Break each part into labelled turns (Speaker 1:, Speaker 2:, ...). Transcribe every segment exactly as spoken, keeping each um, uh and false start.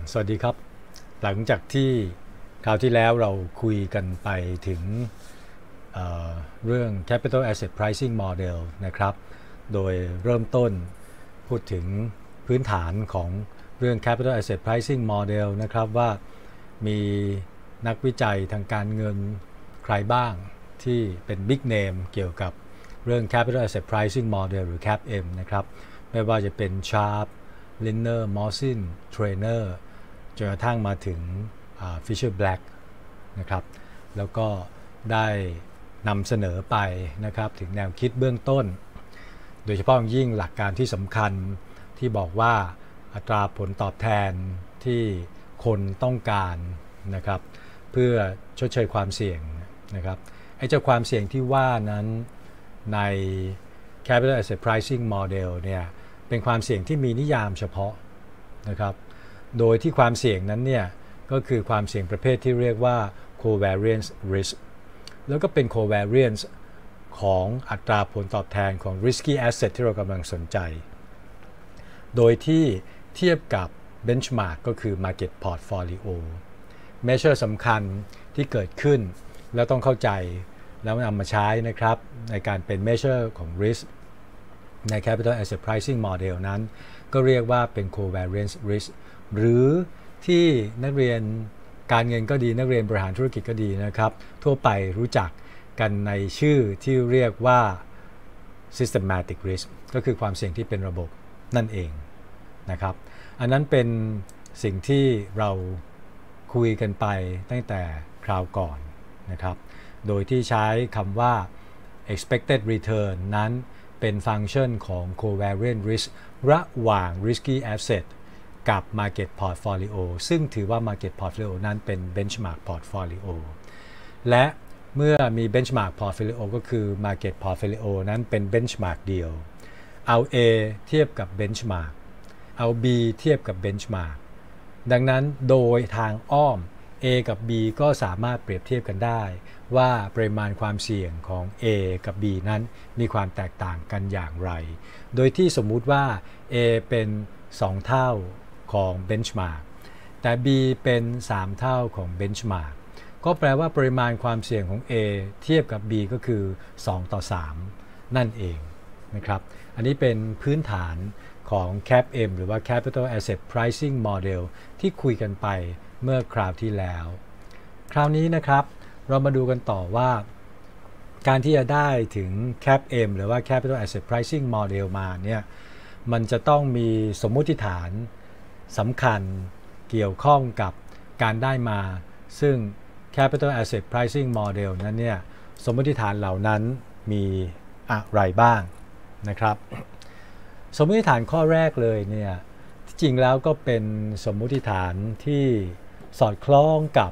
Speaker 1: สวัสดีครับหลังจากที่คราวที่แล้วเราคุยกันไปถึงเเรื่อง Capital Asset Pricing Model นะครับโดยเริ่มต้นพูดถึงพื้นฐานของเรื่อง Capital Asset Pricing Model นะครับว่ามีนักวิจัยทางการเงินใครบ้างที่เป็น Big Name เกี่ยวกับเรื่อง Capital Asset Pricing Model หรือ ซี เอ พี เอ็ม นะครับไม่ว่าจะเป็น Sharpe Lindner Mawson Trainer จนกระทั่งมาถึง Fisher Black นะครับแล้วก็ได้นำเสนอไปนะครับถึงแนวคิดเบื้องต้นโดยเฉพาะยิ่งหลักการที่สำคัญที่บอกว่าอัตราผลตอบแทนที่คนต้องการนะครับเพื่อชดเชยความเสี่ยงนะครับไอ้เจ้าความเสี่ยงที่ว่านั้นใน Capital Asset Pricing Model เนี่ยเป็นความเสี่ยงที่มีนิยามเฉพาะนะครับโดยที่ความเสี่ยงนั้นเนี่ยก็คือความเสี่ยงประเภทที่เรียกว่า covariance risk แล้วก็เป็น covariance ของอัตราผลตอบแทนของ risky asset ที่เรากำลังสนใจโดยที่เทียบกับ benchmark ก็คือ market portfolio measure สำคัญที่เกิดขึ้นแล้วต้องเข้าใจแล้วนำมาใช้นะครับในการเป็น measure ของ risk ใน Capital Asset Pricing Model นั้นก็เรียกว่าเป็น covariance risk หรือที่นักเรียนการเงินก็ดีนักเรียนบริหารธุรกิจก็ดีนะครับทั่วไปรู้จักกันในชื่อที่เรียกว่า systematic risk ก็คือความเสี่ยงที่เป็นระบบนั่นเองนะครับอันนั้นเป็นสิ่งที่เราคุยกันไปตั้งแต่คราวก่อนนะครับโดยที่ใช้คำว่า expected return นั้นเป็นฟังก์ชันของ covariance risk ระหว่าง risky asset กับ market portfolio ซึ่งถือว่า market portfolio นั้นเป็น benchmark portfolio และเมื่อมี benchmark portfolio ก็คือ market portfolio นั้นเป็น benchmark เดียวเอา A เทียบกับ benchmark เอา B เทียบกับ benchmark ดังนั้นโดยทางอ้อม A กับ B ก็สามารถเปรียบเทียบกันได้ว่าปริมาณความเสี่ยงของ A กับ B นั้นมีความแตกต่างกันอย่างไรโดยที่สมมุติว่า A เป็นสองเท่าของ benchmark แต่ B เป็นสามเท่าของ benchmark ก็แปลว่าปริมาณความเสี่ยงของ A เทียบกับ B ก็คือสองต่อสามนั่นเองนะครับอันนี้เป็นพื้นฐานของ ซี เอ พี เอ็ม หรือว่า Capital Asset Pricing Model ที่คุยกันไปเมื่อคราวที่แล้วคราวนี้นะครับเรามาดูกันต่อว่าการที่จะได้ถึง ซี เอ พี เอ็ม หรือว่า Capital Asset Pricing Model มาเนี่ยมันจะต้องมีสมมุติฐานสำคัญเกี่ยวข้องกับการได้มาซึ่ง Capital Asset Pricing Model นั้นเนี่ยสมมุติฐานเหล่านั้นมีอะไรบ้างนะครับสมมุติฐานข้อแรกเลยเนี่ยที่จริงแล้วก็เป็นสมมุติฐานที่สอดคล้องกับ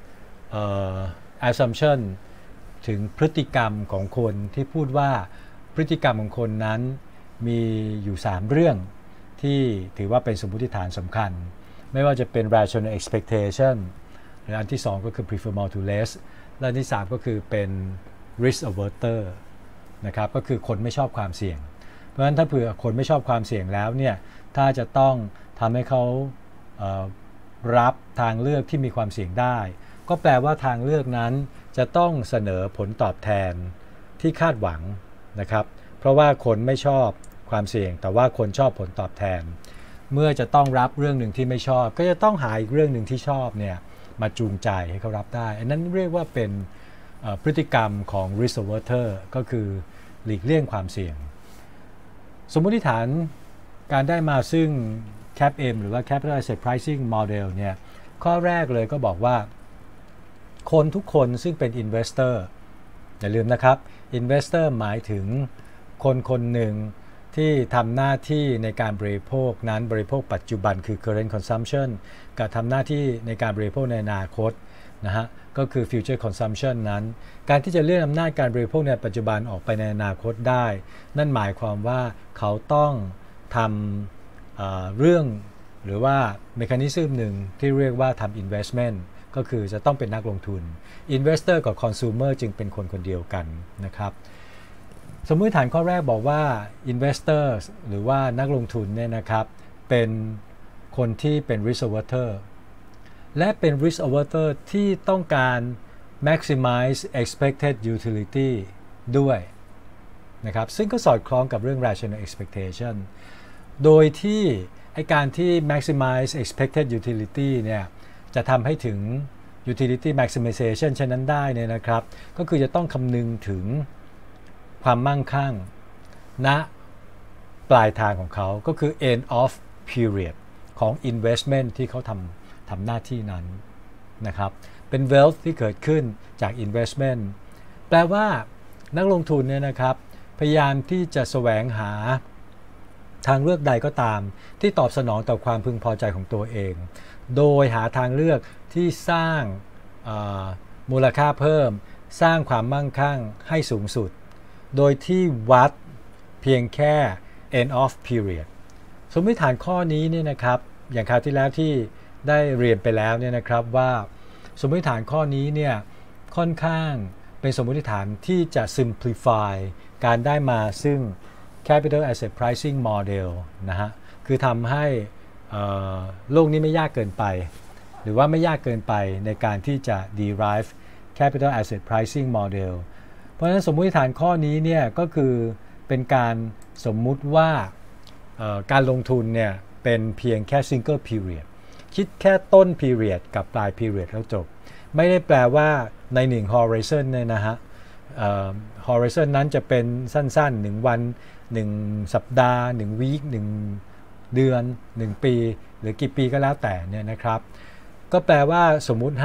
Speaker 1: uh, assumption ถึงพฤติกรรมของคนที่พูดว่าพฤติกรรมของคนนั้นมีอยู่สามเรื่องที่ถือว่าเป็นสมมุติฐานสำคัญไม่ว่าจะเป็น rational expectation หรืออันที่สองก็คือ prefer more to less และอันที่สามก็คือเป็น risk averter นะครับก็คือคนไม่ชอบความเสี่ยงเพราะฉะนั้นถ้าเผื่อคนไม่ชอบความเสี่ยงแล้วเนี่ยถ้าจะต้องทำให้เขาเอ่อรับทางเลือกที่มีความเสี่ยงได้ก็แปลว่าทางเลือกนั้นจะต้องเสนอผลตอบแทนที่คาดหวังนะครับเพราะว่าคนไม่ชอบความเสี่ยงแต่ว่าคนชอบผลตอบแทนเมื่อจะต้องรับเรื่องหนึ่งที่ไม่ชอบก็จะต้องหาอีกเรื่องหนึ่งที่ชอบเนี่ยมาจูงใจให้เขารับได้อันนั้นเรียกว่าเป็นพฤติกรรมของ risk averter ก็คือหลีกเลี่ยงความเสี่ยงสมมติฐานการได้มาซึ่ง ซี เอ พี เอ็ม หรือว่า Capital Asset Pricing Model เนี่ยข้อแรกเลยก็บอกว่าคนทุกคนซึ่งเป็น Investor อย่าลืมนะครับ Investor หมายถึงคนคนหนึ่งที่ทำหน้าที่ในการบริโภคนั้นบริโภคปัจจุบันคือ current consumption กับทำหน้าที่ในการบริโภคในอนาคตนะฮะก็คือ future consumption นั้นการที่จะเลื่อนอำนาจการบริโภคในปัจจุบันออกไปในอนาคตได้นั่นหมายความว่าเขาต้องทำเอ่อเรื่องหรือว่าเมคานิซึมหนึ่งที่เรียกว่าทำ investment ก็คือจะต้องเป็นนักลงทุน investor กับ consumer จึงเป็นคนคนเดียวกันนะครับสมมติฐานข้อแรกบอกว่า investors หรือว่านักลงทุนเนี่ยนะครับเป็นคนที่เป็น risk averter และเป็น risk averter ที่ต้องการ maximize expected utility ด้วยนะครับซึ่งก็สอดคล้องกับเรื่อง rational expectation โดยที่ไอการที่ maximize expected utility เนี่ยจะทำให้ถึง utility maximization เช่นนั้นได้เนี่ยนะครับก็คือจะต้องคำนึงถึงความมั่งคั่งณปลายทางของเขาก็คือ end of period ของ investment ที่เขาทำทำหน้าที่นั้นนะครับเป็น wealth ที่เกิดขึ้นจาก investment แปลว่านักลงทุนเนี่ยนะครับพยายามที่จะแสวงหาทางเลือกใดก็ตามที่ตอบสนองต่อความพึงพอใจของตัวเองโดยหาทางเลือกที่สร้างมูลค่าเพิ่มสร้างความมั่งคั่งให้สูงสุดโดยที่วัดเพียงแค่ end of period สมมติฐานข้อนี้เนี่ยนะครับอย่างคราวที่แล้วที่ได้เรียนไปแล้วเนี่ยนะครับว่าสมมติฐานข้อนี้เนี่ยค่อนข้างเป็นสมมติฐานที่จะ simplify การได้มาซึ่ง capital asset pricing model นะฮะคือทำให้โลกนี้ไม่ยากเกินไปหรือว่าไม่ยากเกินไปในการที่จะ derive capital asset pricing model เพราะฉะนั้นสมมติฐานข้อนี้เนี่ยก็คือเป็นการสมมุติว่าการลงทุนเนี่ยเป็นเพียงแค่ single period คิดแค่ต้น period กับปลาย period แล้วจบไม่ได้แปลว่าในหนึ่ง horizon เนี่ยนะฮะ horizon นั้นจะเป็นสั้นๆหนึ่งวันหนึ่งสัปดาห์หนึ่ง week หนึ่งเดือนหนึ่งปีหรือกี่ปีก็แล้วแต่เนี่ยนะครับก็แปลว่าสมมุติให้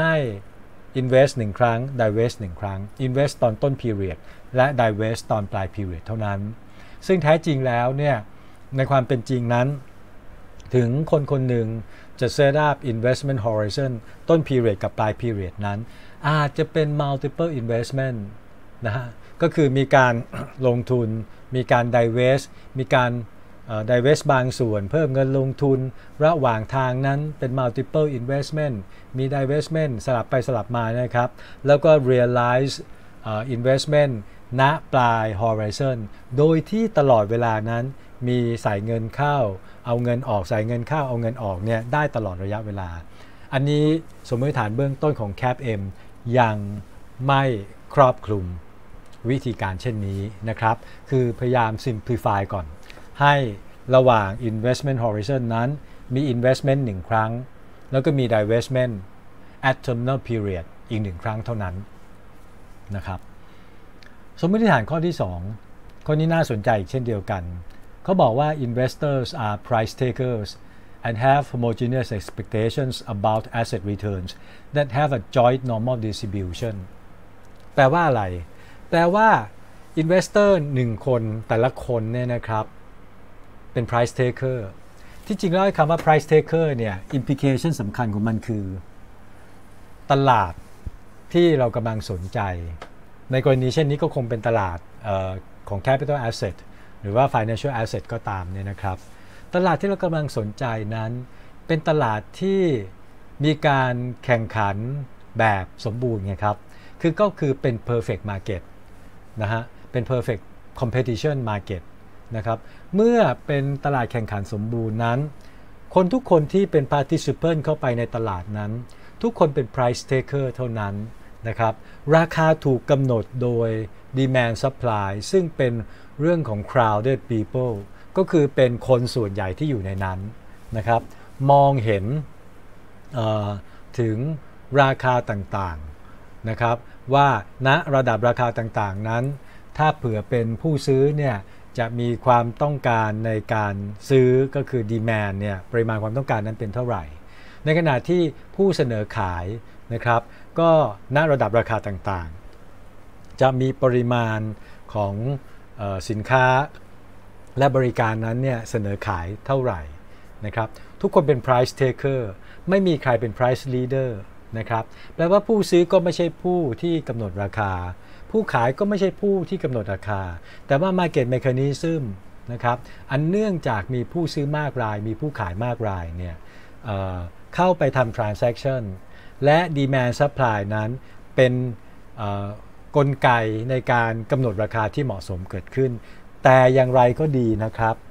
Speaker 1: invest หนึ่งครั้ง divest หนึ่งครั้ง invest ตอนต้น period และ divest ตอนปลาย period เท่านั้นซึ่งแท้จริงแล้วเนี่ยในความเป็นจริงนั้นถึงคนคนหนึ่งจะ set up investment horizon ต้น period กับปลาย period นั้นอาจจะเป็น multiple investment นะฮะก็คือมีการ ลงทุนมีการ divest มีการ divest บางส่วนเพิ่มเงินลงทุนระหว่างทางนั้นเป็น multiple investment มี divestment สลับไปสลับมานะครับแล้วก็ realize investment ณปลาย horizon โดยที่ตลอดเวลานั้นมีใส่เงินเข้าเอาเงินออกใส่เงินเข้าเอาเงินออกเนี่ยได้ตลอดระยะเวลาอันนี้สมมติฐานเบื้องต้นของ ซี เอ พี เอ็ม ยังไม่ครอบคลุมวิธีการเช่นนี้นะครับคือพยายาม simplify ก่อนให้ระหว่าง investment horizon นั้นมี investment หนึ่งครั้งแล้วก็มี divestment at terminal period อีกหนึ่งครั้งเท่านั้นนะครับสมมติฐานข้อที่สองข้อนี้น่าสนใจอีกเช่นเดียวกันเขาบอกว่า investors are price takers and have homogeneous expectations about asset returns that have a joint normal distribution แปลว่าอะไรแปลว่า investor หนึ่งคนแต่ละคนเนี่ยนะครับเป็น price taker ที่จริงแล้วคำว่า price taker เนี่ย implication สำคัญของมันคือตลาดที่เรากำลังสนใจในกรณีเช่นนี้ก็คงเป็นตลาดออของ capital asset หรือว่า financial asset ก็ตามเนี่ยนะครับตลาดที่เรากำลังสนใจนั้นเป็นตลาดที่มีการแข่งขันแบบสมบูรณ์ไงครับคือก็คือเป็น perfect market นะฮะเป็น perfect competition market นะครับเมื่อเป็นตลาดแข่งขันสมบูรณ์นั้นคนทุกคนที่เป็น participant เข้าไปในตลาดนั้นทุกคนเป็น price taker เท่านั้นนะครับราคาถูกกำหนดโดย demand supply ซึ่งเป็นเรื่องของ crowded people ก็คือเป็นคนส่วนใหญ่ที่อยู่ในนั้นนะครับมองเห็นถึงราคาต่างๆนะครับว่าณระดับราคาต่างๆนั้นถ้าเผื่อเป็นผู้ซื้อเนี่ยจะมีความต้องการในการซื้อก็คือ demand เนี่ยปริมาณความต้องการนั้นเป็นเท่าไหร่ในขณะที่ผู้เสนอขายนะครับก็ณระดับราคาต่างๆจะมีปริมาณของเอ่อสินค้าและบริการนั้นเนี่ยเสนอขายเท่าไหร่นะครับทุกคนเป็น price taker ไม่มีใครเป็น price leader นะครับแปลว่าผู้ซื้อก็ไม่ใช่ผู้ที่กำหนดราคาผู้ขายก็ไม่ใช่ผู้ที่กำหนดราคาแต่ว่า market mechanism นะครับอันเนื่องจากมีผู้ซื้อมากรายมีผู้ขายมากรายเนี่ยเอ่อเข้าไปทำ transaction และ demand supply นั้นเป็นกลไกในการกำหนดราคาที่เหมาะสมเกิดขึ้นแต่อย่างไรก็ดีนะครับ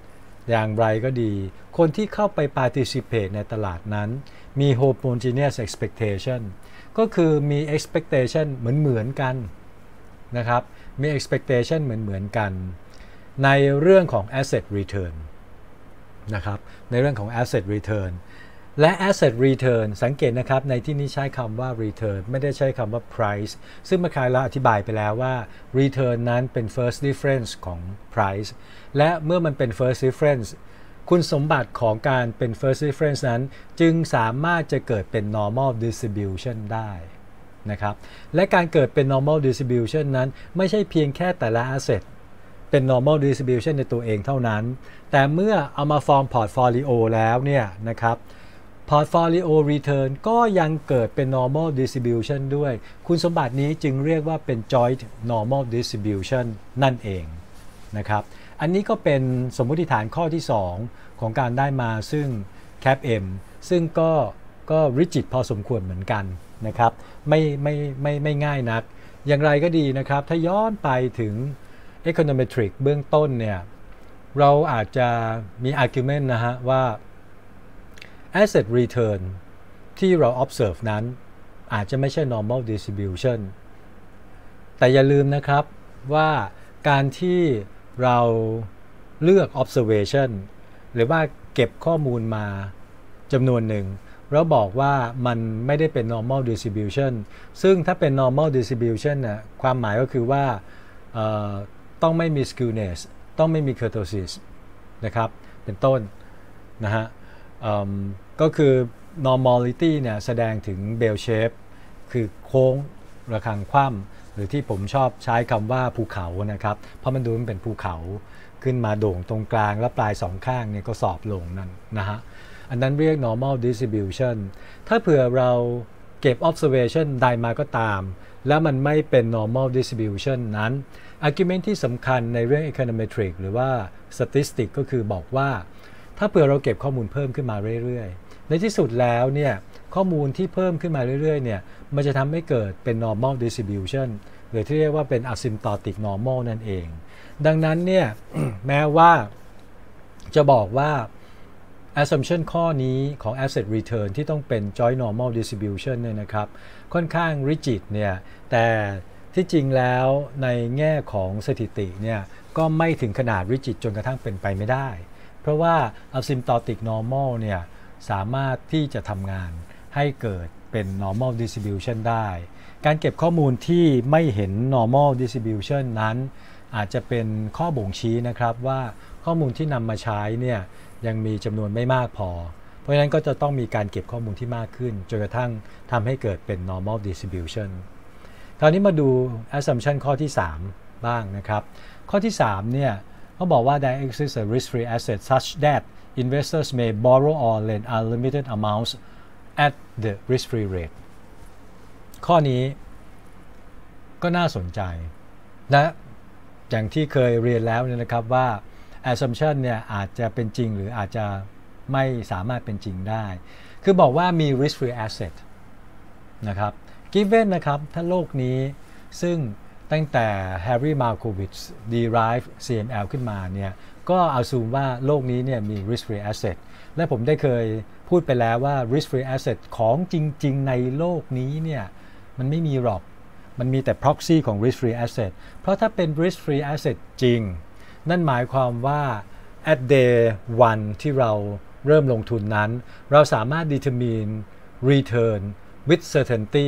Speaker 1: อย่างไรก็ดีคนที่เข้าไป participate ในตลาดนั้นมี homogeneous expectation ก็คือมี expectation เหมือนเหมือนกันนะครับมี expectation เหมือนเหมือนกันในเรื่องของ asset return นะครับในเรื่องของ asset return และ asset return สังเกตนะครับในที่นี้ใช้คำว่า return ไม่ได้ใช้คำว่า price ซึ่งเมื่อคราวเราอธิบายไปแล้วว่า return นั้นเป็น first difference ของ price และเมื่อมันเป็น first difference คุณสมบัติของการเป็น first difference นั้นจึงสามารถจะเกิดเป็น normal distribution ได้นะครับและการเกิดเป็น normal distribution นั้นไม่ใช่เพียงแค่แต่ละ asset เป็น normal distribution ในตัวเองเท่านั้นแต่เมื่อเอามา form portfolio แล้วเนี่ยนะครับ portfolio return ก็ยังเกิดเป็น normal distribution ด้วยคุณสมบัตินี้จึงเรียกว่าเป็น joint normal distribution นั่นเองนะครับอันนี้ก็เป็นสมมติฐานข้อที่สองของการได้มาซึ่ง แคป เอ็ม ซึ่งก็ก็ rigid พอสมควรเหมือนกันนะครับไม่ไม่ไม่ไม่ง่ายนักอย่างไรก็ดีนะครับถ้าย้อนไปถึง econometric เบื้องต้นเนี่ยเราอาจจะมี argument นะฮะว่า asset return ที่เรา observe นั้นอาจจะไม่ใช่ normal distribution แต่อย่าลืมนะครับว่าการที่เราเลือก observation หรือว่าเก็บข้อมูลมาจำนวนหนึ่งแล้วบอกว่ามันไม่ได้เป็น normal distribution ซึ่งถ้าเป็น normal distribution นะความหมายก็คือว่าต้องไม่มี skewness ต้องไม่มี kurtosis นะครับเป็นต้นนะฮะก็คือ normality เนี่ยแสดงถึง bell shape คือโค้งระฆังคว่ำหรือที่ผมชอบใช้คำว่าภูเขานะครับเพราะมันดูมันเป็นภูเขาขึ้นมาโด่งตรงกลางและปลายสองข้างเนี่ยก็สอบลงนั่นนะฮะอันนั้นเรียก normal distribution ถ้าเผื่อเราเก็บ observation ใดมาก็ตามแล้วมันไม่เป็น normal distribution นั้น argument ที่สำคัญในเรื่อง econometric หรือว่า statistic ก็คือบอกว่าถ้าเผื่อเราเก็บข้อมูลเพิ่มขึ้นมาเรื่อยๆในที่สุดแล้วเนี่ยข้อมูลที่เพิ่มขึ้นมาเรื่อยๆเนี่ยมันจะทำให้เกิดเป็น normal distribution หรือที่เรียกว่าเป็น asymptotic normal นั่นเองดังนั้นเนี่ย แม้ว่าจะบอกว่า assumption ข้อนี้ของ asset return ที่ต้องเป็น joint normal distribution เนี่ยนะครับค่อนข้าง rigid เนี่ยแต่ที่จริงแล้วในแง่ของสถิติเนี่ยก็ไม่ถึงขนาด rigid จนกระทั่งเป็นไปไม่ได้เพราะว่า asymptotic normal เนี่ยสามารถที่จะทำงานให้เกิดเป็น normal distribution ได้การเก็บข้อมูลที่ไม่เห็น normal distribution นั้นอาจจะเป็นข้อบ่งชี้นะครับว่าข้อมูลที่นำมาใช้เนี่ยยังมีจำนวนไม่มากพอเพราะฉะนั้นก็จะต้องมีการเก็บข้อมูลที่มากขึ้นจนกระทั่งทำให้เกิดเป็น normal distribution คราวนี้มาดู assumption ข้อที่สามบ้างนะครับข้อที่สามเนี่ยเขาบอกว่า there exists a risk-free asset such that investors may borrow or lend unlimited amounts at the risk-free rate ข้อนี้ก็น่าสนใจและอย่างที่เคยเรียนแล้วเนี่ยนะครับว่า assumption เนี่ยอาจจะเป็นจริงหรืออาจจะไม่สามารถเป็นจริงได้คือบอกว่ามี risk-free asset นะครับ given นะครับถ้าโลกนี้ซึ่งตั้งแต่ Harry Markowitz derive ซี เอ็ม แอล ขึ้นมาเนี่ยก็เอาซูมว่าโลกนี้เนี่ยมี risk-free asset และผมได้เคยพูดไปแล้วว่า risk-free asset ของจริงๆในโลกนี้เนี่ยมันไม่มีหรอกมันมีแต่ proxy ของ risk-free asset เพราะถ้าเป็น risk-free asset จริงนั่นหมายความว่า at day one ที่เราเริ่มลงทุนนั้นเราสามารถ determine return with certainty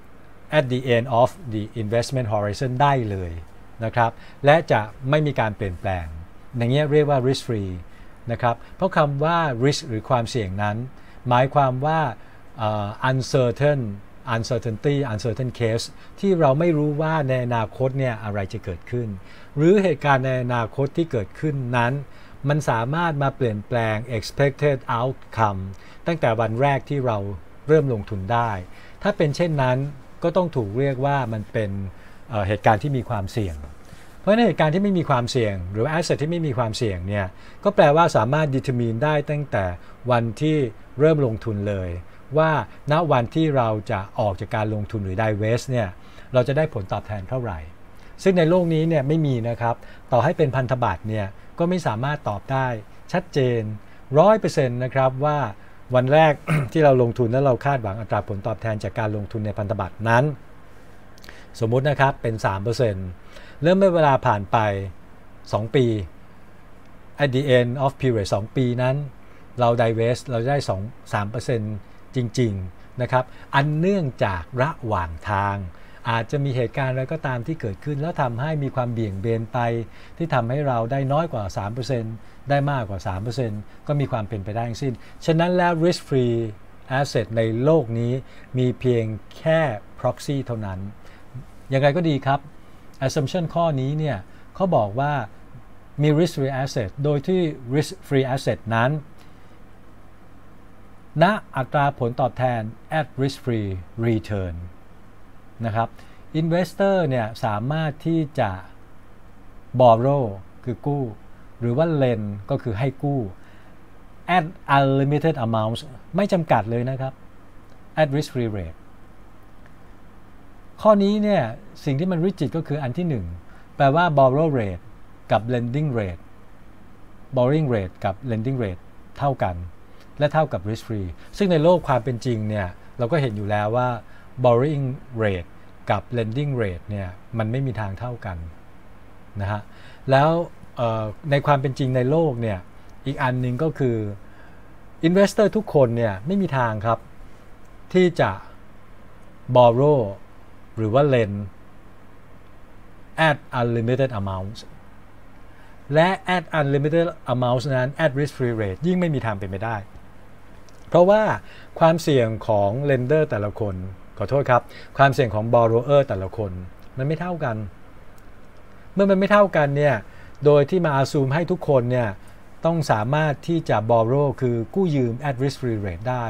Speaker 1: at the end of the investment horizon ได้เลยนะครับและจะไม่มีการเปลี่ยนแปลงอย่างเงี้ยเรียกว่า risk free นะครับเพราะคำว่า risk หรือความเสี่ยงนั้นหมายความว่า uh, uncertain uncertainty uncertain case ที่เราไม่รู้ว่าในอนาคตเนี่ยอะไรจะเกิดขึ้นหรือเหตุการณ์ในอนาคตที่เกิดขึ้นนั้นมันสามารถมาเปลี่ยนแปลง expected outcome ตั้งแต่วันแรกที่เราเริ่มลงทุนได้ถ้าเป็นเช่นนั้นก็ต้องถูกเรียกว่ามันเป็นเอ่อเหตุการณ์ที่มีความเสี่ยงเพราะในเหตุการณ์ที่ไม่มีความเสี่ยงหรือ asset ที่ไม่มีความเสี่ยงเนี่ยก็แปลว่าสามารถ determine ได้ตั้งแต่วันที่เริ่มลงทุนเลยว่าณวันที่เราจะออกจากการลงทุนหรือ divest เนี่ยเราจะได้ผลตอบแทนเท่าไหร่ซึ่งในโลกนี้เนี่ยไม่มีนะครับต่อให้เป็นพันธบัตรเนี่ยก็ไม่สามารถตอบได้ชัดเจน ร้อยเปอร์เซ็นต์ นะครับว่าวันแรก ที่เราลงทุนแล้วเราคาดหวังอัตราผลตอบแทนจากการลงทุนในพันธบัตรนั้นสมมุตินะครับเป็น สามเปอร์เซ็นต์ เริ่มเมื่อเวลาผ่านไปสองปี at the end of period สองปีนั้นเรา divest เราได้สอง สามเปอร์เซ็นต์ จริงๆนะครับอันเนื่องจากระหว่างทางอาจจะมีเหตุการณ์อะไรก็ตามที่เกิดขึ้นแล้วทำให้มีความเบี่ยงเบนไปที่ทำให้เราได้น้อยกว่า สามเปอร์เซ็นต์ ได้มากกว่า สามเปอร์เซ็นต์ ก็มีความเป็นไปได้ทั้งสิ้นฉะนั้นแล้ว risk free asset ในโลกนี้มีเพียงแค่ proxy เท่านั้นยังไงก็ดีครับ assumption ข้อนี้เนี่ยเขาบอกว่ามี risk free asset โดยที่ risk free asset นั้นณอัตราผลตอบแทน at risk free return นะครับ investor เนี่ยสามารถที่จะ borrow คือกู้หรือว่า lend ก็คือให้กู้ at unlimited amounts ไม่จำกัดเลยนะครับ at risk free rate ข้อนี้เนี่ยสิ่งที่มัน rigid ก็คืออันที่หนึ่งแปลว่า borrow rate กับ lending rate borrowing rate กับ lending rate เท่ากันและเท่ากับ risk free ซึ่งในโลกความเป็นจริงเนี่ยเราก็เห็นอยู่แล้วว่า borrowing rate กับ lending rate เนี่ยมันไม่มีทางเท่ากันนะฮะแล้วในความเป็นจริงในโลกเนี่ยอีกอันหนึ่งก็คือ investor ทุกคนเนี่ยไม่มีทางครับที่จะ borrow หรือว่า lend at unlimited amounts และ at unlimited amounts นั้น at risk free rate ยิ่งไม่มีทางเป็นไปได้เพราะว่าความเสี่ยงของ lender แต่ละคนขอโทษครับความเสี่ยงของ borrower แต่ละคนมันไม่เท่ากันเมื่อมันไม่เท่ากันเนี่ยโดยที่มา assume ให้ทุกคนเนี่ยต้องสามารถที่จะ borrow คือกู้ยืม at risk free rate ได้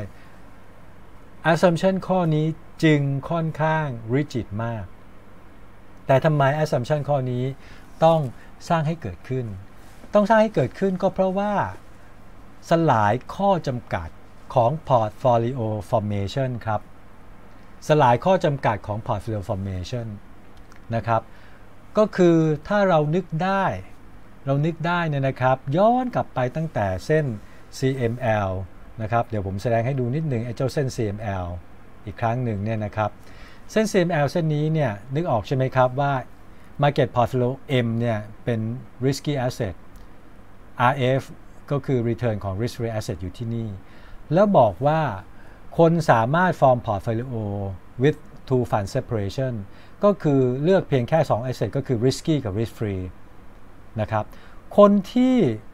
Speaker 1: assumption ข้อนี้จึงค่อนข้าง rigid มากแต่ทำไม assumption ข้อนี้ต้องสร้างให้เกิดขึ้นต้องสร้างให้เกิดขึ้นก็เพราะว่าสลายข้อจำกัดของ portfolio formation ครับสลายข้อจำกัดของ portfolio formation นะครับก็คือถ้าเรานึกได้เรานึกได้เนี่ยนะครับย้อนกลับไปตั้งแต่เส้น ซี เอ็ม แอล นะครับเดี๋ยวผมแสดงให้ดูนิดหนึ่งไอ้เจ้าเส้น ซี เอ็ม แอล อีกครั้งหนึ่งเนี่ยนะครับเส้น ซี เอ็ม แอล เส้นนี้เนี่ยนึกออกใช่ไหมครับว่า market portfolio M เนี่ยเป็น risky asset อาร์ เอฟ ก็คือ return ของ risk free asset อยู่ที่นี่แล้วบอกว่าคนสามารถ form portfolio with two fund separation ก็คือเลือกเพียงแค่สอง asset ก็คือ risky กับ risk free นะครับคนที่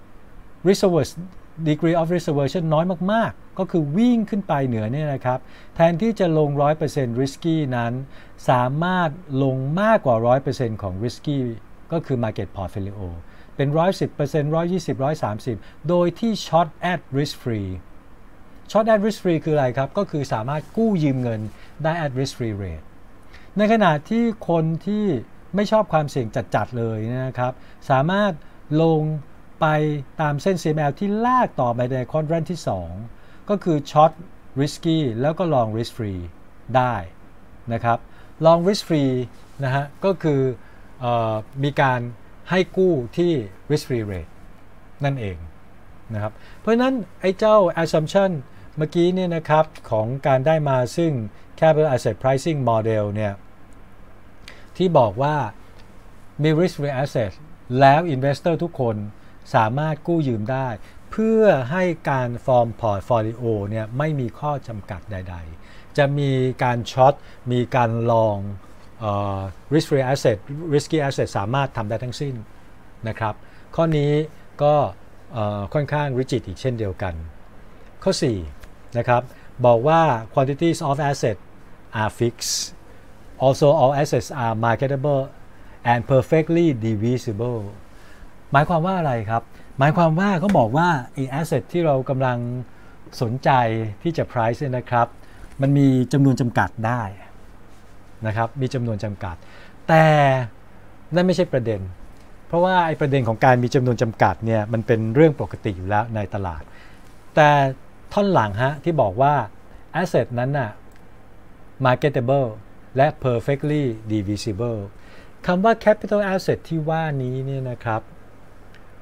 Speaker 1: risk degree of risk aversion น้อยมากๆก็คือวิ่งขึ้นไปเหนือเนี่ยนะครับแทนที่จะลง หนึ่งร้อยเปอร์เซ็นต์ risky นั้นสามารถลงมากกว่า หนึ่งร้อยเปอร์เซ็นต์ ของ risky ก็คือ market portfolio เป็น หนึ่งร้อยสิบเปอร์เซ็นต์ หนึ่งร้อยยี่สิบ หนึ่งร้อยสามสิบ โดยที่ short at risk free short at risk free คืออะไรครับก็คือสามารถกู้ยืมเงินได้ at risk free rate ในขณะที่คนที่ไม่ชอบความเสี่ยงจัดๆเลยนะครับสามารถลงไปตามเส้น ซี เอ็ม แอล ที่ลากต่อไปในควอดรันที่สองก็คือ short risky แล้วก็ long risk free ได้นะครับ long risk free นะฮะก็คือเอ่อมีการให้กู้ที่ risk free rate นั่นเองนะครับเพราะฉะนั้นไอ้เจ้า assumption เมื่อกี้เนี่ยนะครับของการได้มาซึ่ง capital asset pricing model เนี่ยที่บอกว่ามี risk free asset แล้ว investor ทุกคนสามารถกู้ยืมได้เพื่อให้การฟอร์มพอร์ตโฟลิโอเนี่ยไม่มีข้อจำกัดใดๆจะมีการช็อตมีการลอง uh, risk free asset risky asset สามารถทำได้ทั้งสิ้นนะครับข้อนี้ก็ค่อนข้าง rigid อีกเช่นเดียวกันข้อสี่นะครับบอกว่า quantities of asset are fixed also all assets are marketable and perfectly divisible หมายความว่าอะไรครับหมายความว่าเขาบอกว่าไอ้ asset ที่เรากำลังสนใจที่จะ price นะครับมันมีจำนวนจำกัดได้นะครับมีจำนวนจำกัดแต่นั่นไม่ใช่ประเด็นเพราะว่าไอ้ประเด็นของการมีจำนวนจำกัดเนี่ยมันเป็นเรื่องปกติอยู่แล้วในตลาดแต่ท่อนหลังฮะที่บอกว่า asset นั้นน่ะ marketable และ perfectly divisible คำว่า capital asset ที่ว่านี้เนี่ยนะครับ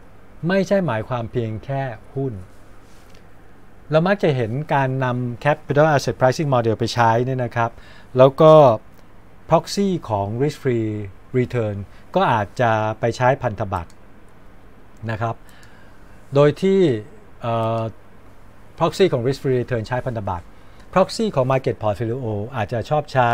Speaker 1: ไม่ใช่หมายความเพียงแค่หุ้นเรามักจะเห็นการนำ Capital Asset Pricing Model ไปใช้เนี่ยนะครับแล้วก็ proxy ของ risk free return ก็อาจจะไปใช้พันธบัตรนะครับโดยที่ proxy ของ risk free return ใช้พันธบัตร proxy ของ market portfolio อาจจะชอบใช้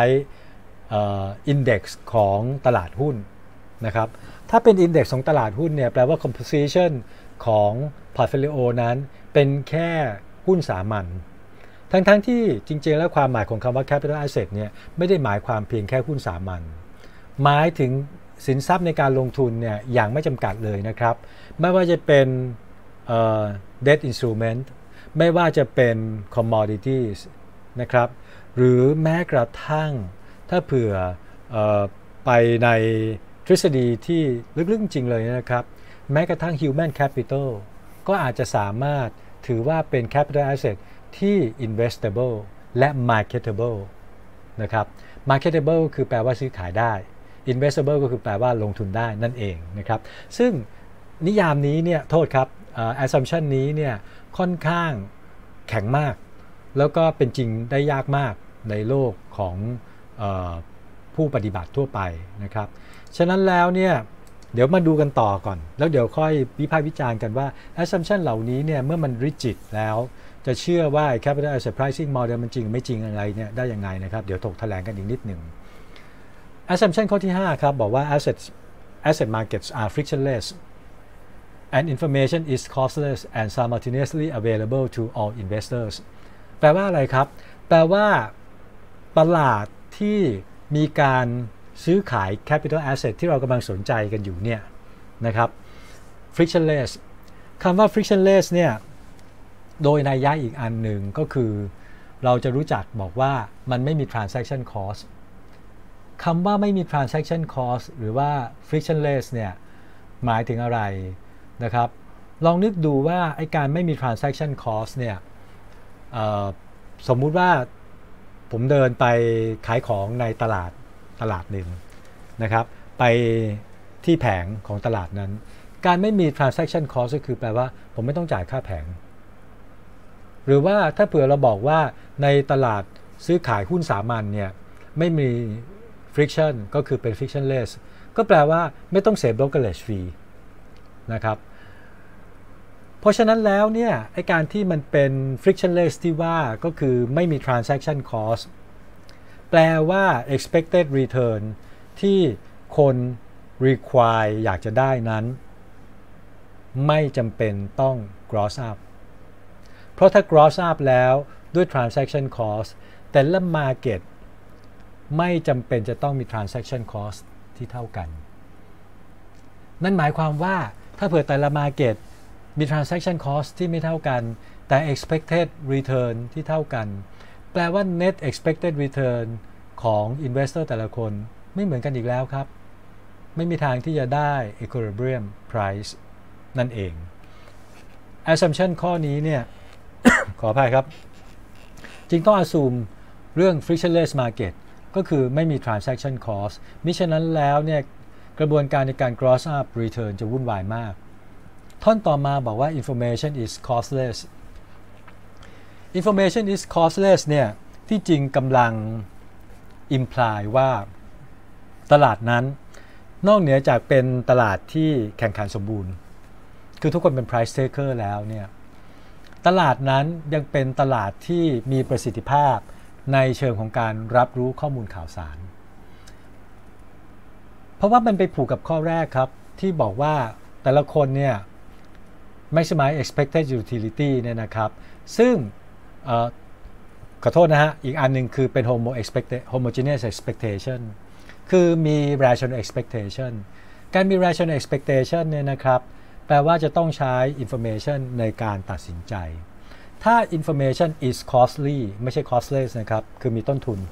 Speaker 1: index ของตลาดหุ้นนะครับถ้าเป็น index ของตลาดหุ้นเนี่ยแปลว่า composition ของ portfolio นั้นเป็นแค่หุ้นสามัญทั้งๆ ท, ที่จริงๆแล้วความหมายของคำว่า capital asset เนี่ยไม่ได้หมายความเพียงแค่หุ้นสามัญหมายถึงสินทรัพย์ในการลงทุนเนี่ยอย่างไม่จำกัดเลยนะครับไม่ว่าจะเป็น uh, debt instrument ไม่ว่าจะเป็น commodities นะครับหรือแม้กระทั่งถ้าเผื่อ uh, ไปในทฤษฎีที่ลึกๆจริงเลยนะครับแม้กระทั่ง human capital ก็อาจจะสามารถถือว่าเป็น capital asset ที่ investable และ marketable นะครับ marketable คือแปลว่าซื้อขายได้ investable ก็คือแปลว่าลงทุนได้นั่นเองนะครับซึ่งนิยามนี้เนี่ยโทษครับ uh, assumption นี้เนี่ยค่อนข้างแข็งมากแล้วก็เป็นจริงได้ยากมากในโลกของ uh, ผู้ปฏิบัติทั่วไปนะครับฉะนั้นแล้วเนี่ยเดี๋ยวมาดูกันต่อก่อนแล้วเดี๋ยวค่อยวิพากษ์วิจารณ์กันว่า assumption เหล่านี้เนี่ยเมื่อมัน rigid แล้วจะเชื่อว่า capital asset pricing model มันจริงไม่จริงอะไรเนี่ยได้ยังไงนะครับเดี๋ยวถกแถลงกันอีกนิดหนึ่ง assumption ข้อที่ห้าครับบอกว่า asset asset markets are frictionless and information is costless and simultaneously available to all investors แปลว่าอะไรครับแปลว่าตลาดที่มีการซื้อขาย capital asset ที่เรากำลังสนใจกันอยู่เนี่ยนะครับ frictionless คำว่า frictionless เนี่ยโดยนัยยะอีกอันหนึ่งก็คือเราจะรู้จักบอกว่ามันไม่มี transaction cost คำว่าไม่มี transaction cost หรือว่า frictionless เนี่ยหมายถึงอะไรนะครับลองนึกดูว่าไอ้การไม่มี transaction cost เนี่ยสมมุติว่าผมเดินไปขายของในตลาดตลาดหนึ่งนะครับไปที่แผงของตลาดนั้นการไม่มี transaction cost ก็คือแปลว่าผมไม่ต้องจ่ายค่าแผงหรือว่าถ้าเผื่อเราบอกว่าในตลาดซื้อขายหุ้นสามัญเนี่ยไม่มี friction ก็คือเป็น frictionless ก็แปลว่าไม่ต้องเสีย brokerage fee นะครับเพราะฉะนั้นแล้วเนี่ยไอ้การที่มันเป็น frictionless ที่ว่าก็คือไม่มี transaction cost แปลว่า expected return ที่คน require อยากจะได้นั้นไม่จำเป็นต้อง gross up เพราะถ้า gross up แล้วด้วย transaction cost แต่ละ market ไม่จำเป็นจะต้องมี transaction cost ที่เท่ากันนั่นหมายความว่าถ้าเผื่อแต่ละ market มี transaction cost ที่ไม่เท่ากันแต่ expected return ที่เท่ากันแปลว่า net expected return ของ investor แต่ละคนไม่เหมือนกันอีกแล้วครับไม่มีทางที่จะได้ equilibrium price นั่นเอง assumption ข้อนี้เนี่ย ขออภัยครับจริงต้อง assume เรื่อง frictionless market ก็คือไม่มี transaction cost มิฉะนั้นแล้วเนี่ยกระบวนการในการ gross up return จะวุ่นวายมากท่อนต่อมาบอกว่า information is costless information is costless เนี่ยที่จริงกำลัง imply ว่าตลาดนั้นนอกเหนือจากเป็นตลาดที่แข่งขันสมบูรณ์คือทุกคนเป็น price taker แล้วเนี่ยตลาดนั้นยังเป็นตลาดที่มีประสิทธิภาพในเชิงของการรับรู้ข้อมูลข่าวสารเพราะว่ามันไปผูกกับข้อแรกครับที่บอกว่าแต่ละคนเนี่ย maximize expected utility เนี่ยนะครับซึ่งขอโทษนะฮะอีกอันหนึ่งคือเป็น homo expected homogeneous expectation คือมี rational expectation การมี rational expectation เนี่ยนะครับแปลว่าจะต้องใช้ information ในการตัดสินใจถ้า information is costly ไม่ใช่ costless นะครับคือมีต้นทุน